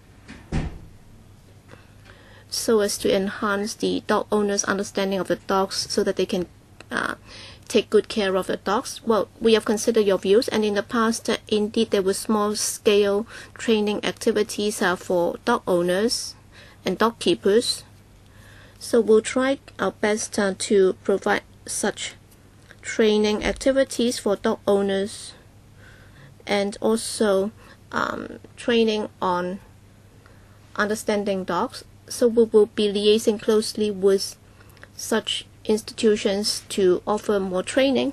so as to enhance the dog owners' understanding of the dogs so that they can take good care of the dogs. Well, we have considered your views, and in the past, indeed, there were small-scale training activities for dog owners and dog keepers. So we'll try our best to provide such training activities for dog owners, and also training on understanding dogs. So we will be liaising closely with such institutions to offer more training,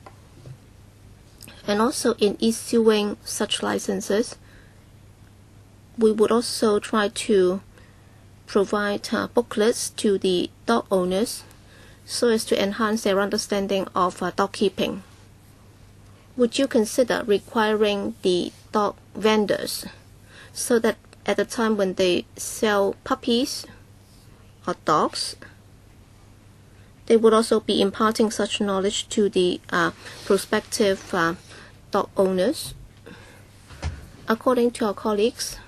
and also in issuing such licenses, we would also try to provide booklets to the dog owners so as to enhance their understanding of dog keeping. Would you consider requiring the dog vendors so that at the time when they sell puppies or dogs, they would also be imparting such knowledge to the prospective dog owners? According to our colleagues,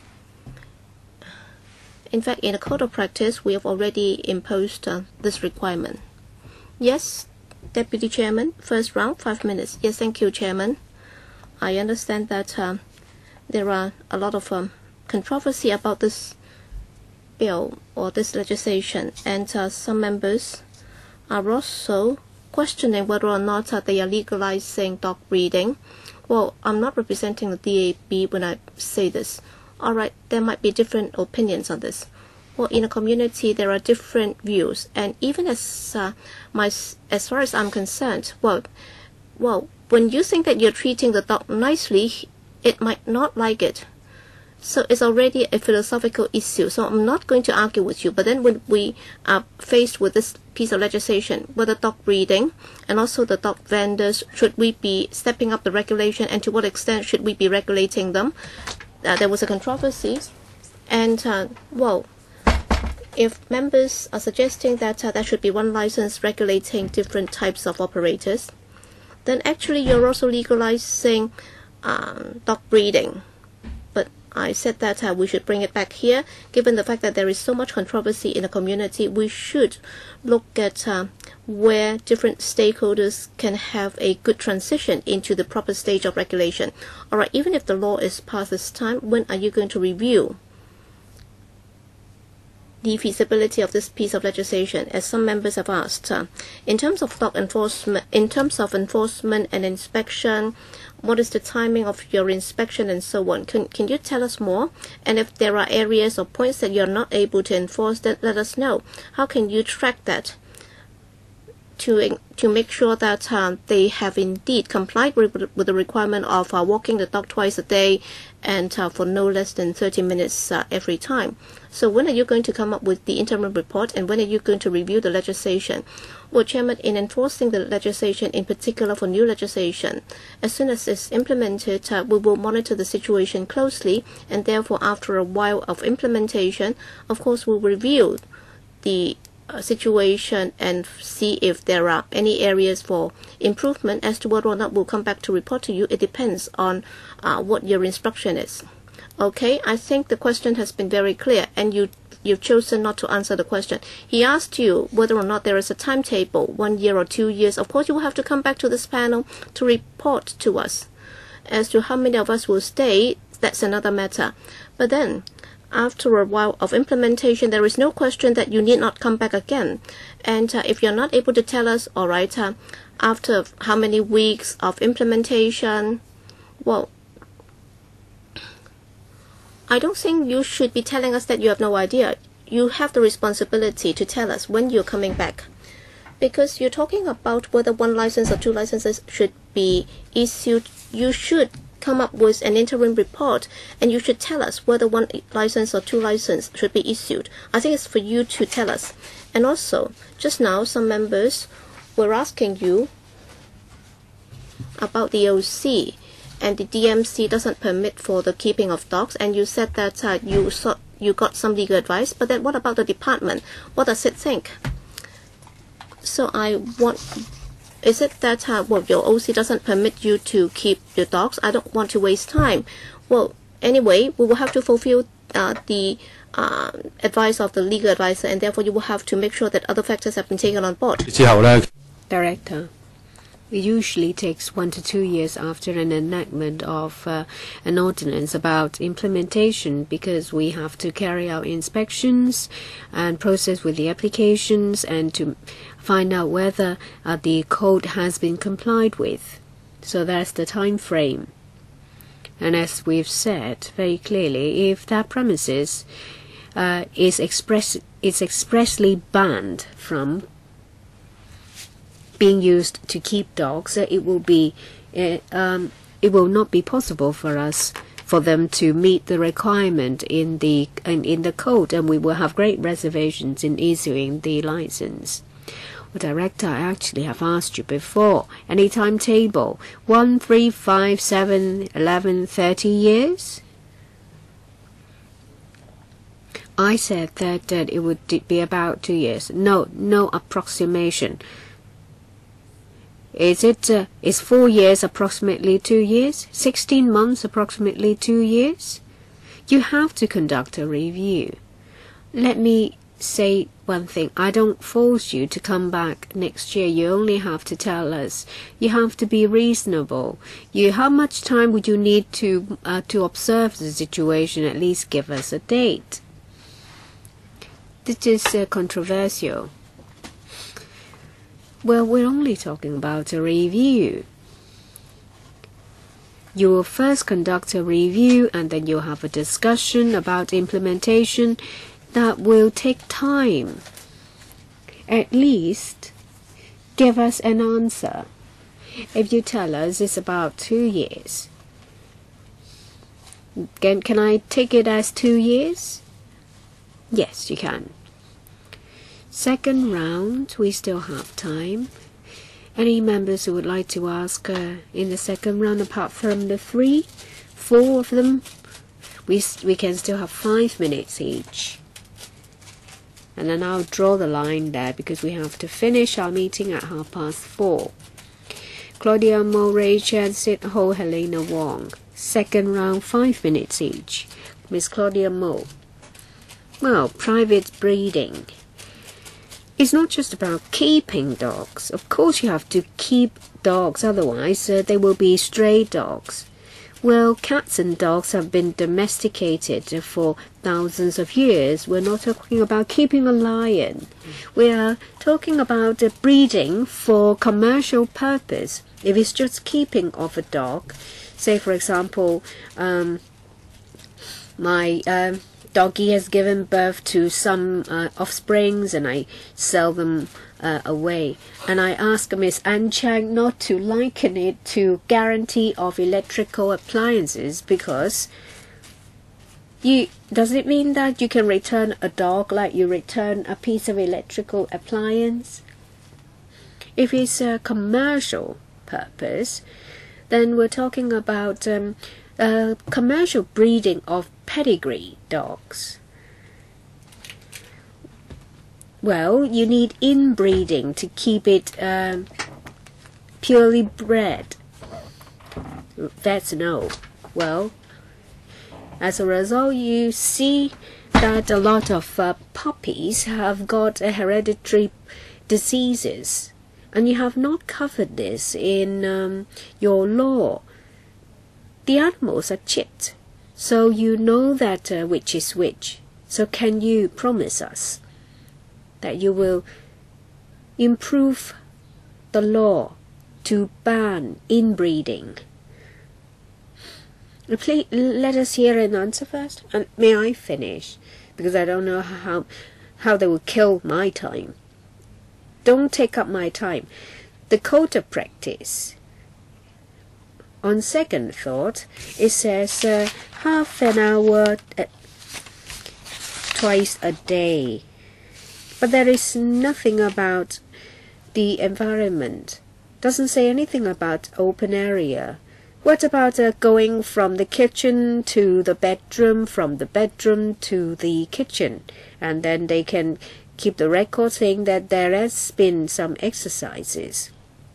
in fact, in the code of practice, we have already imposed this requirement. Yes, Deputy Chairman, first round, 5 minutes. Yes, thank you, Chairman. I understand that there are a lot of controversy about this bill or this legislation, and some members are also questioning whether or not they are legalizing dog breeding. Well, I'm not representing the DAB when I say this. All right, there might be different opinions on this. Well, in a community, there are different views, and even as far as I'm concerned, well, when you think that you're treating the dog nicely, it might not like it. So it's already a philosophical issue. So I'm not going to argue with you. But then when we are faced with this piece of legislation, whether dog breeding and also the dog vendors, should we be stepping up the regulation, and to what extent should we be regulating them? There was a controversy. And, well, if members are suggesting that there should be one license regulating different types of operators, then actually you're also legalizing dog breeding. I said that we should bring it back here. Given the fact that there is so much controversy in the community, we should look at where different stakeholders can have a good transition into the proper stage of regulation. All right, even if the law is passed this time, when are you going to review the feasibility of this piece of legislation, as some members have asked? In terms of dog enforcement, and inspection, what is the timing of your inspection and so on? Can you tell us more? And if there are areas or points that you're not able to enforce, then let us know. How can you track that to make sure that they have indeed complied with the requirement of walking the dog twice a day and for no less than 30 minutes every time. So when are you going to come up with the interim report, and when are you going to review the legislation? Well, Chairman, in enforcing the legislation, in particular for new legislation, as soon as it's implemented, we will monitor the situation closely, and therefore after a while of implementation, of course, we'll review the situation and see if there are any areas for improvement. As to whether or not we'll come back to report to you, it depends on what your instruction is. Okay, I think the question has been very clear, and you've chosen not to answer the question. He asked you whether or not there is a timetable, 1 year or 2 years. Of course, you will have to come back to this panel to report to us. As to how many of us will stay, that's another matter. But then, after a while of implementation, there is no question that you need not come back again. And if you're not able to tell us, all right, after how many weeks of implementation, well, I don't think you should be telling us that you have no idea. You have the responsibility to tell us when you're coming back, because you're talking about whether 1 license or 2 licenses should be issued. You should come up with an interim report, and you should tell us whether 1 license or 2 licenses should be issued. I think it's for you to tell us. And also, just now, some members were asking you about the OC, and the DMC doesn't permit for the keeping of dogs, and you said that you got some legal advice. But then what about the department? What does it think? So is it that well, your OC doesn't permit you to keep your dogs? I don't want to waste time. Well, anyway, we will have to fulfill the advice of the legal advisor, and therefore you will have to make sure that other factors have been taken on board. Director, it usually takes 1 to 2 years after an enactment of an ordinance about implementation, because we have to carry out inspections and process with the applications and to find out whether the code has been complied with. So that's the time frame. And as we've said very clearly, if that premises is expressly banned from being used to keep dogs, it will not be possible for them to meet the requirement in the code, and we will have great reservations in issuing the license. Well, Director, I actually have asked you before, any timetable? 1, 3, 5, 7, 11, 30 years? I said that it would be about 2 years. No approximation. Is 4 years approximately 2 years? 16 months approximately 2 years? You have to conduct a review. Let me say one thing. I don't force you to come back next year. You only have to tell us. You have to be reasonable. How much time would you need to observe the situation? At least give us a date. This is controversial. Well, we're only talking about a review. You will first conduct a review, and then you'll have a discussion about implementation. That will take time. At least give us an answer. If you tell us it's about 2 years, can I take it as 2 years? Yes, you can. Second round, we still have time. Any members who would like to ask in the second round, apart from the 3, 4 of them, we can still have 5 minutes each. And then I'll draw the line there, because we have to finish our meeting at 4:30. Claudia Mo, Ray Chan, Sid Ho, Helena Wong. Second round, 5 minutes each. Miss Claudia Mo. Well, private breeding. It's not just about keeping dogs. Of course you have to keep dogs, otherwise they will be stray dogs. Well, cats and dogs have been domesticated for thousands of years. We're not talking about keeping a lion. We are talking about breeding for commercial purpose. If it's just keeping of a dog, say for example, my doggy has given birth to some offsprings and I sell them away. And I ask Miss An Chang not to liken it to guarantee of electrical appliances, because does it mean that you can return a dog like you return a piece of electrical appliance? If it's a commercial purpose, then we're talking about commercial breeding of pedigree dogs. Well, you need inbreeding to keep it purely bred. That's no. Well, as a result, you see that a lot of puppies have got hereditary diseases, and you have not covered this in your law. The animals are chipped, so you know that which is which. So can you promise us that you will improve the law to ban inbreeding? Please let us hear an answer first, and may I finish, because I don't know how they will kill my time. Don't take up my time. The code of practice, on second thought, it says half an hour twice a day. But there is nothing about the environment. Doesn't say anything about open area. What about going from the kitchen to the bedroom, from the bedroom to the kitchen? And then they can keep the record saying that there has been some exercises.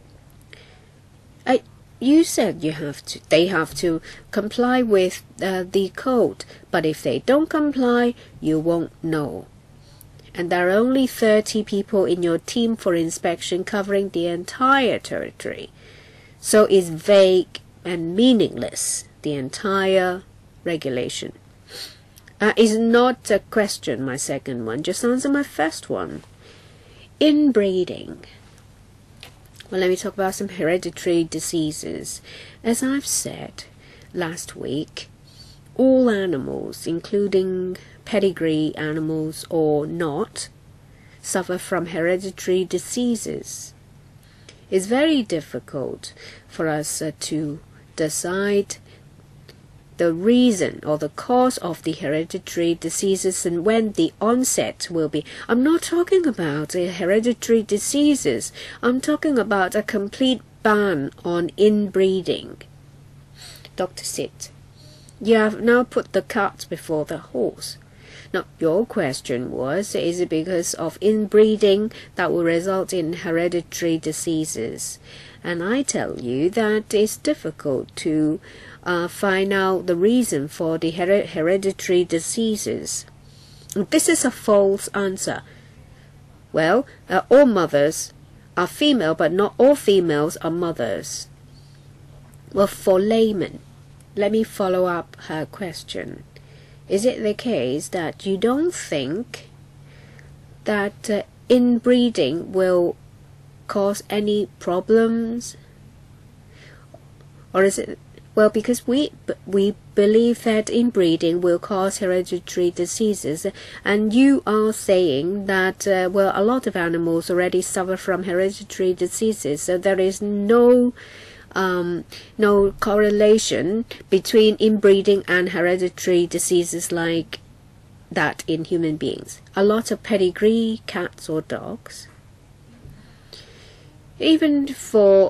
You said they have to comply with the code, but if they don't comply, you won't know. And there are only 30 people in your team for inspection covering the entire territory. So it's vague and meaningless, the entire regulation. It's not a question, my second one. Just answer my first one. Inbreeding. Well, let me talk about some hereditary diseases. As I've said last week, all animals, including pedigree animals or not, suffer from hereditary diseases. It's very difficult for us to decide the reason or the cause of the hereditary diseases and when the onset will be. I'm not talking about hereditary diseases. I'm talking about a complete ban on inbreeding. Dr. Sit, you have now put the cart before the horse. Now, your question was, is it because of inbreeding that will result in hereditary diseases? And I tell you that it's difficult to find out the reason for the hereditary diseases. This is a false answer. Well, all mothers are female, but not all females are mothers. Well, for laymen, let me follow up her question. Is it the case that you don't think that inbreeding will cause any problems? Or is it, well, because we believe that inbreeding will cause hereditary diseases, and you are saying that, well, a lot of animals already suffer from hereditary diseases, so there is no correlation between inbreeding and hereditary diseases like that in human beings. A lot of pedigree cats or dogs, even for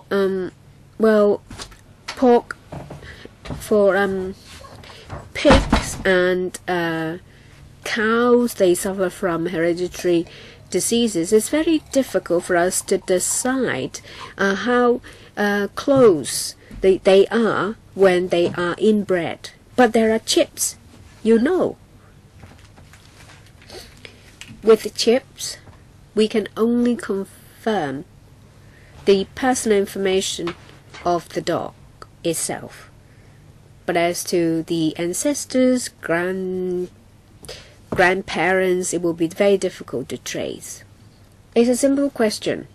pork, for pigs and cows, they suffer from hereditary diseases. It's very difficult for us to decide how close they are when they are inbred. But there are chips, you know. With the chips, we can only confirm the personal information of the dog itself. But as to the ancestors, grandparents, it will be very difficult to trace. It's a simple question.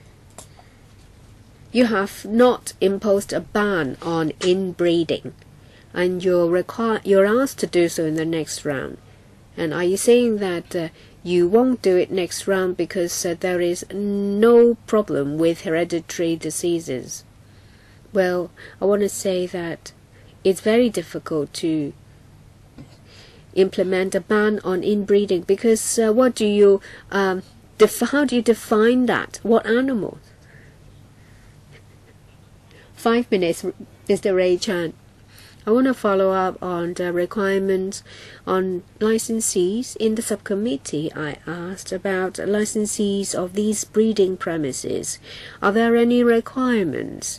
You have not imposed a ban on inbreeding, and you're asked to do so in the next round. And are you saying that you won't do it next round because there is no problem with hereditary diseases? Well, I want to say that it's very difficult to implement a ban on inbreeding because what do you how do you define that? What animals? 5 minutes, Mr. Ray Chan. I want to follow up on the requirements on licensees. In the subcommittee, I asked about licensees of these breeding premises. Are there any requirements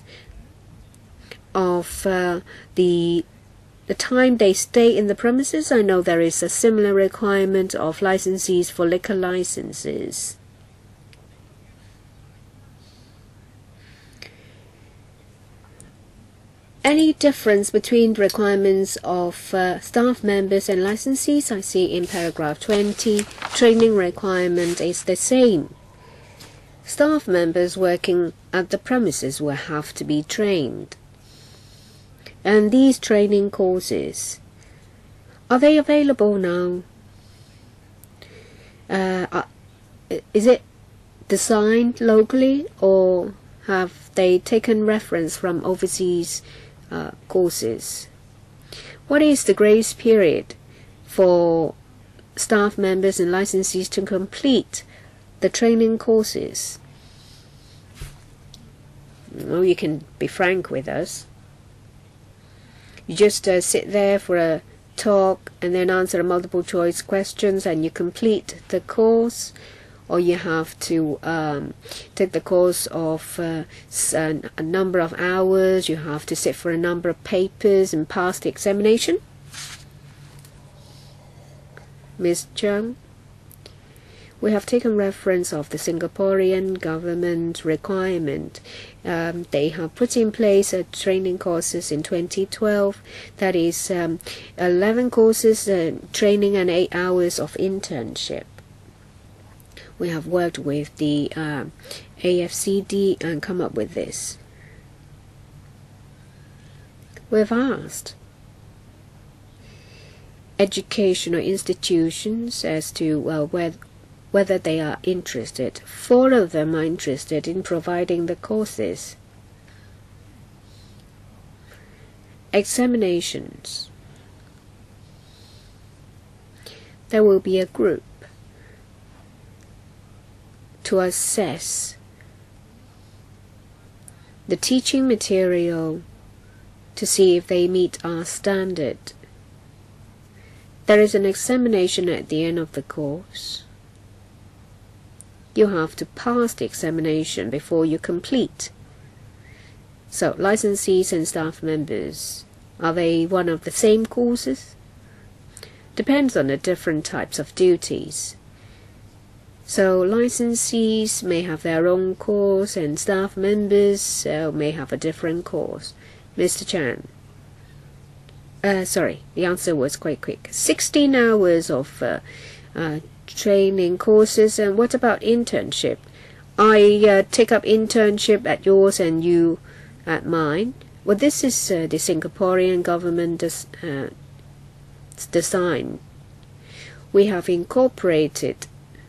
of the time they stay in the premises? I know there is a similar requirement of licensees for liquor licenses. Any difference between the requirements of staff members and licensees? I see in paragraph 20, training requirement is the same. Staff members working at the premises will have to be trained. And these training courses, are they available now? Is it designed locally, or have they taken reference from overseas courses? What is the grace period for staff members and licensees to complete the training courses? Well, you can be frank with us. You just sit there for a talk and then answer multiple choice questions and you complete the course, or you have to take the course of a number of hours, you have to sit for a number of papers and pass the examination? Ms. Chung, we have taken reference of the Singaporean government requirement. They have put in place training courses in 2012. That is 11 courses, training and 8 hours of internship. We have worked with the AFCD and come up with this. We've asked educational institutions as to whether they are interested. 4 of them are interested in providing the courses. Examinations. There will be a group to assess the teaching material to see if they meet our standard. There is an examination at the end of the course. You have to pass the examination before you complete. So, licensees and staff members, are they one of the same courses? Depends on the different types of duties. So, licensees may have their own course and staff members may have a different course. Mr. Chan. Sorry, the answer was quite quick. 16 hours of training courses. And what about internship? I take up internship at yours and you at mine. Well, this is the Singaporean government design. We have incorporated,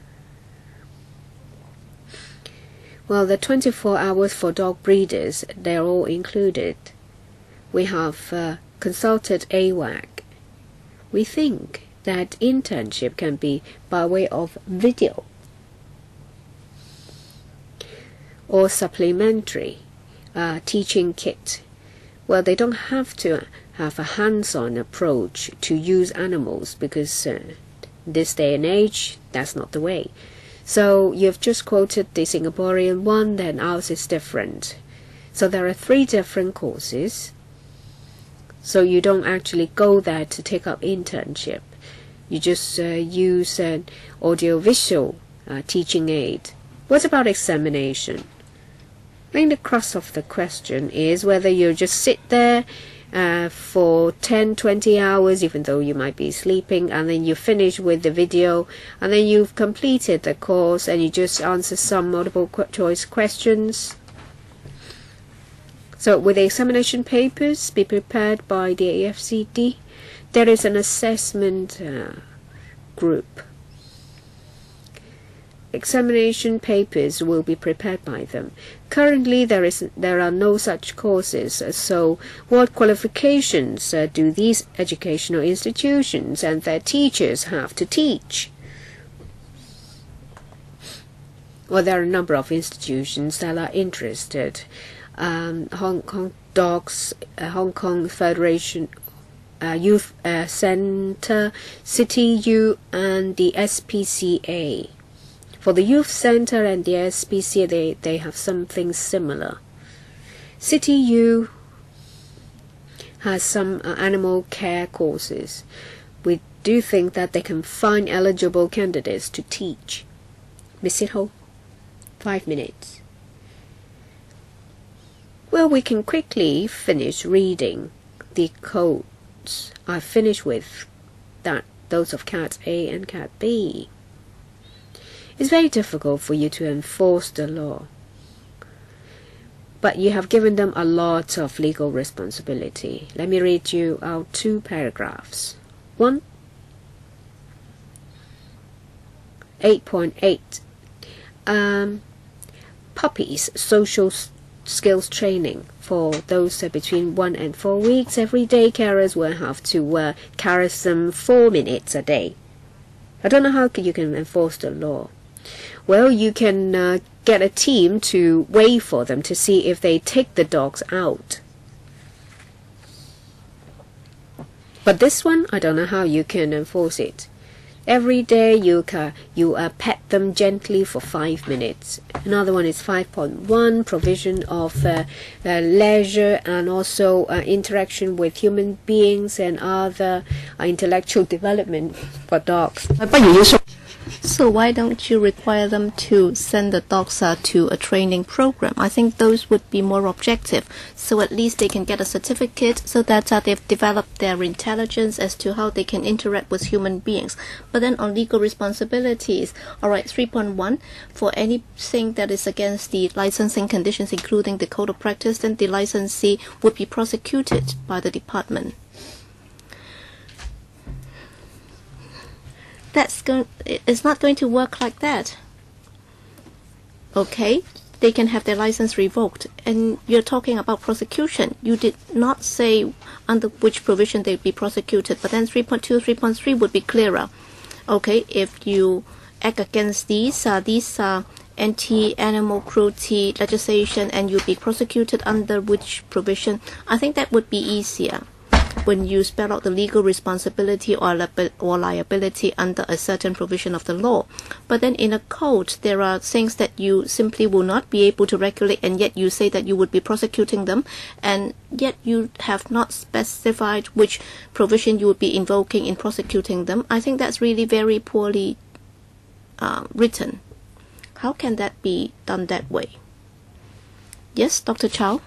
well, the 24 hours for dog breeders, they're all included. We have consulted AWAC. We think that internship can be by way of video or supplementary teaching kit. Well, they don't have to have a hands-on approach to use animals because this day and age, that's not the way. So you've just quoted the Singaporean one, then ours is different. So there are 3 different courses. So you don't actually go there to take up internship. You just use an audiovisual teaching aid. What about examination? I think the crux of the question is whether you just sit there for 10-20 hours, even though you might be sleeping, and then you finish with the video, and then you've completed the course and you just answer some multiple choice questions. So with the examination papers be prepared by the AFCD, there is an assessment group. Examination papers will be prepared by them. Currently, there are no such courses, so what qualifications do these educational institutions and their teachers have to teach? Well, there are a number of institutions that are interested. Hong Kong Dogs, Hong Kong Federation Youth Center, City U, and the SPCA. For the Youth Center and the SPCA, they have something similar. City U has some animal care courses. We do think that they can find eligible candidates to teach. Miss Ho, 5 minutes. Well, we can quickly finish reading the codes. I finished with those of Cat A and Cat B. It's very difficult for you to enforce the law, but you have given them a lot of legal responsibility. Let me read you out 2 paragraphs. 1. 8.8 Puppies social skills training. For those between 1 and 4 weeks, every day carers will have to caress them 4 minutes a day. I don't know how you can enforce the law. Well, you can get a team to wait for them to see if they take the dogs out. But this one, I don't know how you can enforce it. Every day you pet them gently for 5 minutes. Another one is 5.1, provision of leisure and also interaction with human beings and other intellectual development for dogs. So why don't you require them to send the dogs to a training program? I think those would be more objective. So at least they can get a certificate so that they've developed their intelligence as to how they can interact with human beings. But then on legal responsibilities, alright, 3.1, for anything that is against the licensing conditions, including the code of practice, then the licensee would be prosecuted by the department. It's not going to work like that. Okay, they can have their license revoked, and you're talking about prosecution. You did not say under which provision they'd be prosecuted, but then 3.2, 3.3 would be clearer. Okay, if you act against these anti-animal cruelty legislation and you'll be prosecuted under which provision, I think that would be easier when you spell out the legal responsibility or liability under a certain provision of the law. But then in a code, there are things that you simply will not be able to regulate, and yet you say that you would be prosecuting them, and yet you have not specified which provision you would be invoking in prosecuting them. I think that's really very poorly written. How can that be done that way? Yes, Dr. Chow?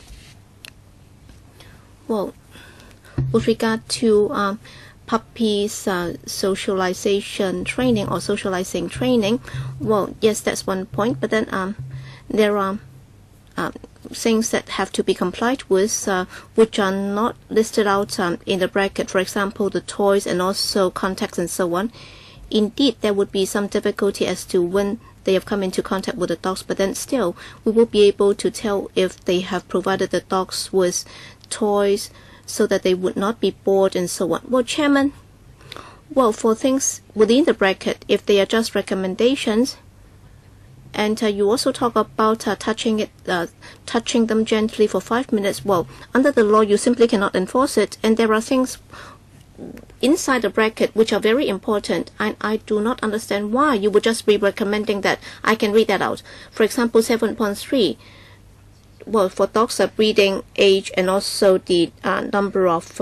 Well, with regard to puppies socialization training or socializing training, well, yes, that's one point, but then there are things that have to be complied with which are not listed out in the bracket. For example, the toys and also contacts and so on. Indeed, there would be some difficulty as to when they have come into contact with the dogs, but then still we will be able to tell if they have provided the dogs with toys so that they would not be bored and so on. Well, Chairman, well, for things within the bracket, if they are just recommendations, and you also talk about touching them gently for 5 minutes, well, under the law you simply cannot enforce it, and there are things inside the bracket which are very important, and I do not understand why you would just be recommending that. I can read that out. For example, 7.3, well, for dogs of breeding age and also the number of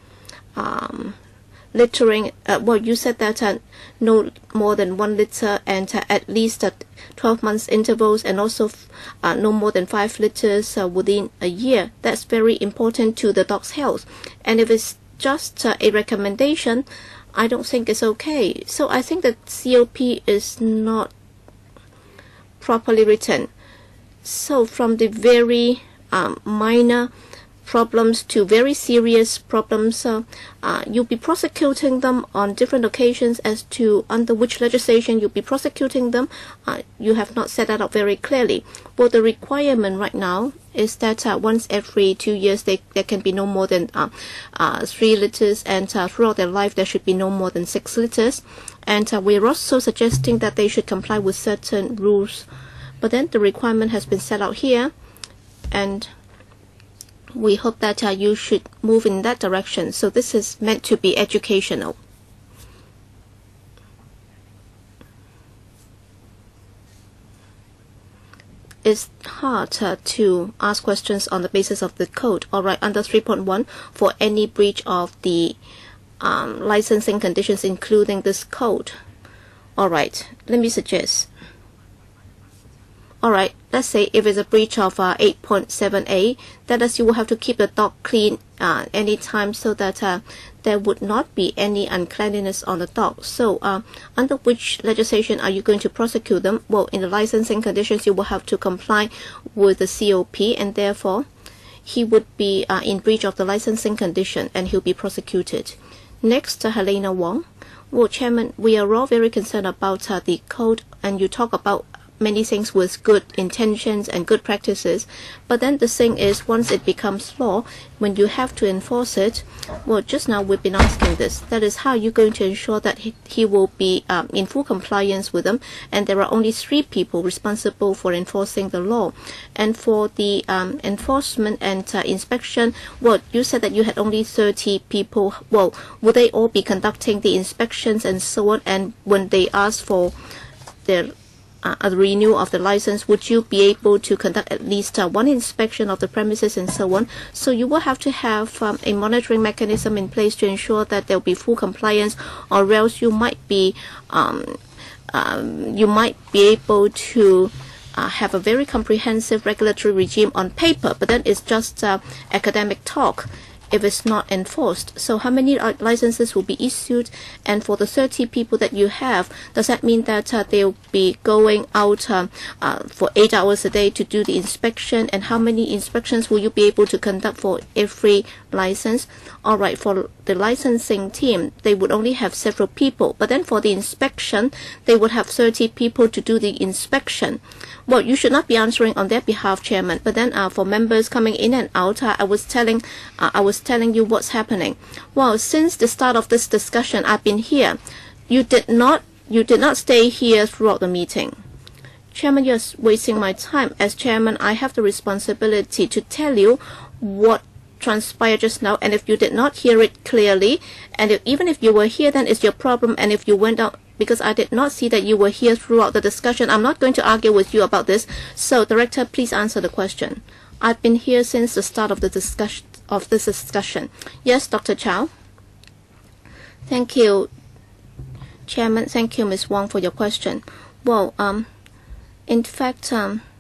littering, well, you said that no more than 1 litter and at least 12 months intervals, and also no more than 5 litters within a year. That's very important to the dog's health. And if it's just a recommendation, I don't think it's okay. So I think that COP is not properly written. So from the very minor problems to very serious problems, you'll be prosecuting them on different occasions as to under which legislation you'll be prosecuting them. You have not set that out very clearly. Well, the requirement right now is that once every 2 years there can be no more than 3 litters, and throughout their life there should be no more than 6 litters. And we're also suggesting that they should comply with certain rules. But then the requirement has been set out here, and we hope that you should move in that direction. So this is meant to be educational. It's hard to ask questions on the basis of the code. Alright, under 3.1, for any breach of the licensing conditions including this code. Alright, let me suggest. Alright, let's say if it's a breach of 8.7a, that is, you will have to keep the dog clean anytime, so that there would not be any uncleanliness on the dog. So under which legislation are you going to prosecute them? Well, in the licensing conditions, you will have to comply with the COP, and therefore he would be in breach of the licensing condition, and he'll be prosecuted. Next, Helena Wong. Well, Chairman, we are all very concerned about the code, and you talk about many things with good intentions and good practices, but then the thing is, once it becomes law, when you have to enforce it, well, just now we've been asking this, that is, how are you going to ensure that he will be in full compliance with them, and there are only 3 people responsible for enforcing the law. And for the enforcement and inspection, well, you said that you had only 30 people. Well, will they all be conducting the inspections and so on? And when they ask for their a renewal of the license, would you be able to conduct at least 1 inspection of the premises and so on? So you will have to have a monitoring mechanism in place to ensure that there will be full compliance, or else you might be able to have a very comprehensive regulatory regime on paper, but then it's just academic talk if it's not enforced. So how many licenses will be issued? And for the 30 people that you have, does that mean that they'll be going out for 8 hours a day to do the inspection? And how many inspections will you be able to conduct for every license? Alright, for the licensing team, they would only have several people, but then for the inspection, they would have 30 people to do the inspection. Well, you should not be answering on their behalf, Chairman, but then for members coming in and out, I was telling you what's happening. Well, since the start of this discussion, I've been here. You did not stay here throughout the meeting. Chairman, you're wasting my time. As Chairman, I have the responsibility to tell you what transpired just now, and if you did not hear it clearly, and even if you were here, then it's your problem. And if you went out, because I did not see that you were here throughout the discussion, I'm not going to argue with you about this. So, Director, please answer the question. I've been here since the start of the discussion. Yes, Dr. Chow. Thank you, Chairman. Thank you, Ms. Wong, for your question. Well, in fact,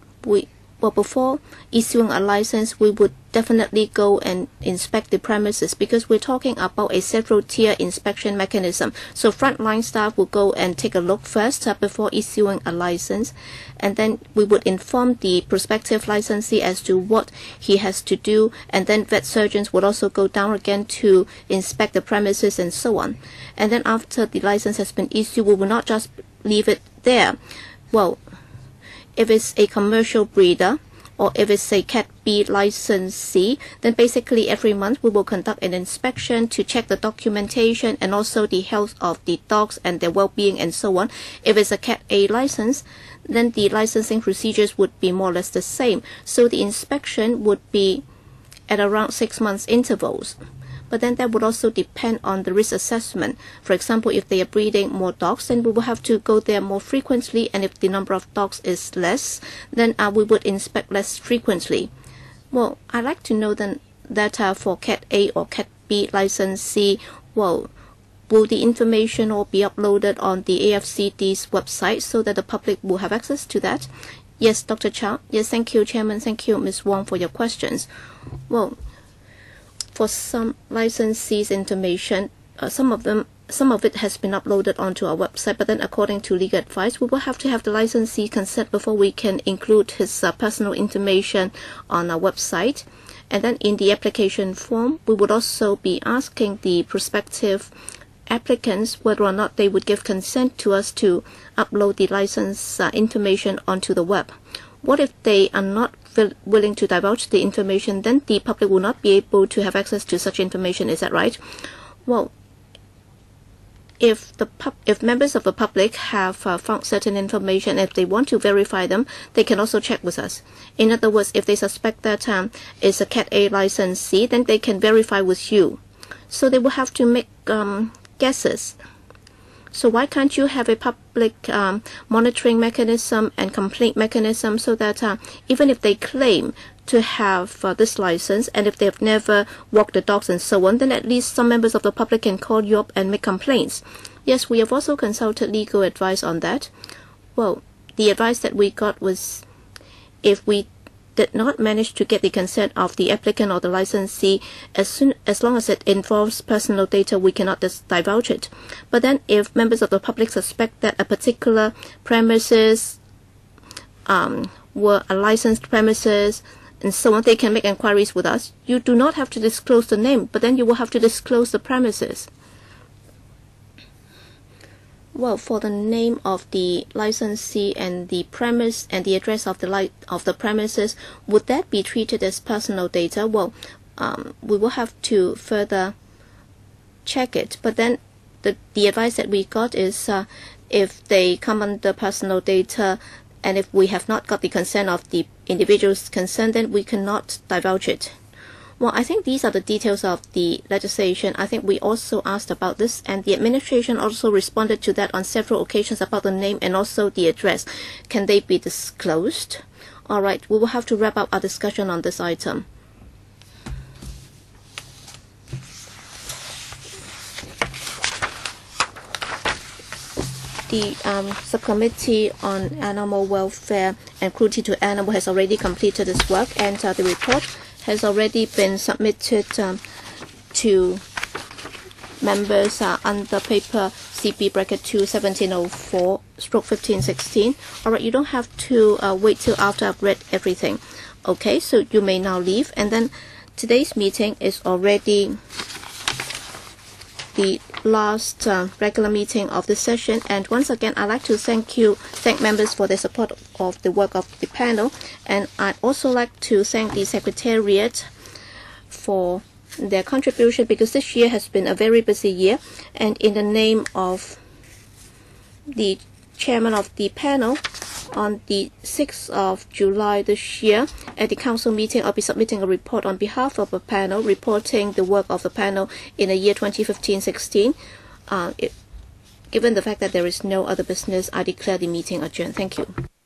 before issuing a license, we would definitely go and inspect the premises, because we're talking about a several tier inspection mechanism. So frontline staff will go and take a look first before issuing a license, and then we would inform the prospective licensee as to what he has to do, and then vet surgeons would also go down again to inspect the premises and so on. And then after the license has been issued, we will not just leave it there. Well, if it's a commercial breeder, or if it's a Cat B licensee, then basically every month we will conduct an inspection to check the documentation and also the health of the dogs and their well-being and so on. If it's a Cat A license, then the licensing procedures would be more or less the same. So the inspection would be at around 6 months intervals. But then that would also depend on the risk assessment. For example, if they are breeding more dogs, then we will have to go there more frequently, and if the number of dogs is less, then we would inspect less frequently. Well, I'd like to know then that for Cat A or Cat B licensee, well, will the information all be uploaded on the AFCD's website so that the public will have access to that? Yes, Dr. Chow. Yes, thank you, Chairman. Thank you, Ms. Wong, for your questions. Well, for some licensees' information, some of it has been uploaded onto our website, but then according to legal advice, we will have to have the licensee consent before we can include his personal information on our website. And then in the application form, we would also be asking the prospective applicants whether or not they would give consent to us to upload the license information onto the web. What if they are not willing to divulge the information? Then the public will not be able to have access to such information. Is that right? Well, if members of the public have found certain information, if they want to verify them, they can also check with us. In other words, if they suspect that it's a Cat A licensee, then they can verify with you. So they will have to make guesses. So why can't you have a public monitoring mechanism and complaint mechanism so that even if they claim to have this license, and if they have never walked the dogs and so on, then at least some members of the public can call you up and make complaints. Yes, we have also consulted legal advice on that. Well, the advice that we got was if we did not manage to get the consent of the applicant or the licensee, as long as it involves personal data, we cannot divulge it. But then if members of the public suspect that a particular premises were a licensed premises and so on, they can make inquiries with us. You do not have to disclose the name, but then you will have to disclose the premises. Well, for the name of the licensee and the premise and the address of the premises, would that be treated as personal data? Well, we will have to further check it. But then the advice that we got is if they come under personal data, and if we have not got the consent of the individual's consent, then we cannot divulge it. Well, I think these are the details of the legislation. I think we also asked about this, and the administration also responded to that on several occasions about the name and also the address. Can they be disclosed? All right, we will have to wrap up our discussion on this item. The subcommittee on animal welfare and cruelty to animal has already completed this work, and the report has already been submitted to members under paper CP-2 1704/1516. All right, you don't have to wait till after I've read everything. Okay, so you may now leave. And then today's meeting is already the last regular meeting of this session, and once again I'd like to thank members for their support of the work of the panel, and I'd also like to thank the Secretariat for their contribution, because this year has been a very busy year. And in the name of the chairman of the panel, on the 6th of July this year, at the council meeting, I'll be submitting a report on behalf of the panel, reporting the work of the panel in the year 2015-16. Given the fact that there is no other business, I declare the meeting adjourned. Thank you.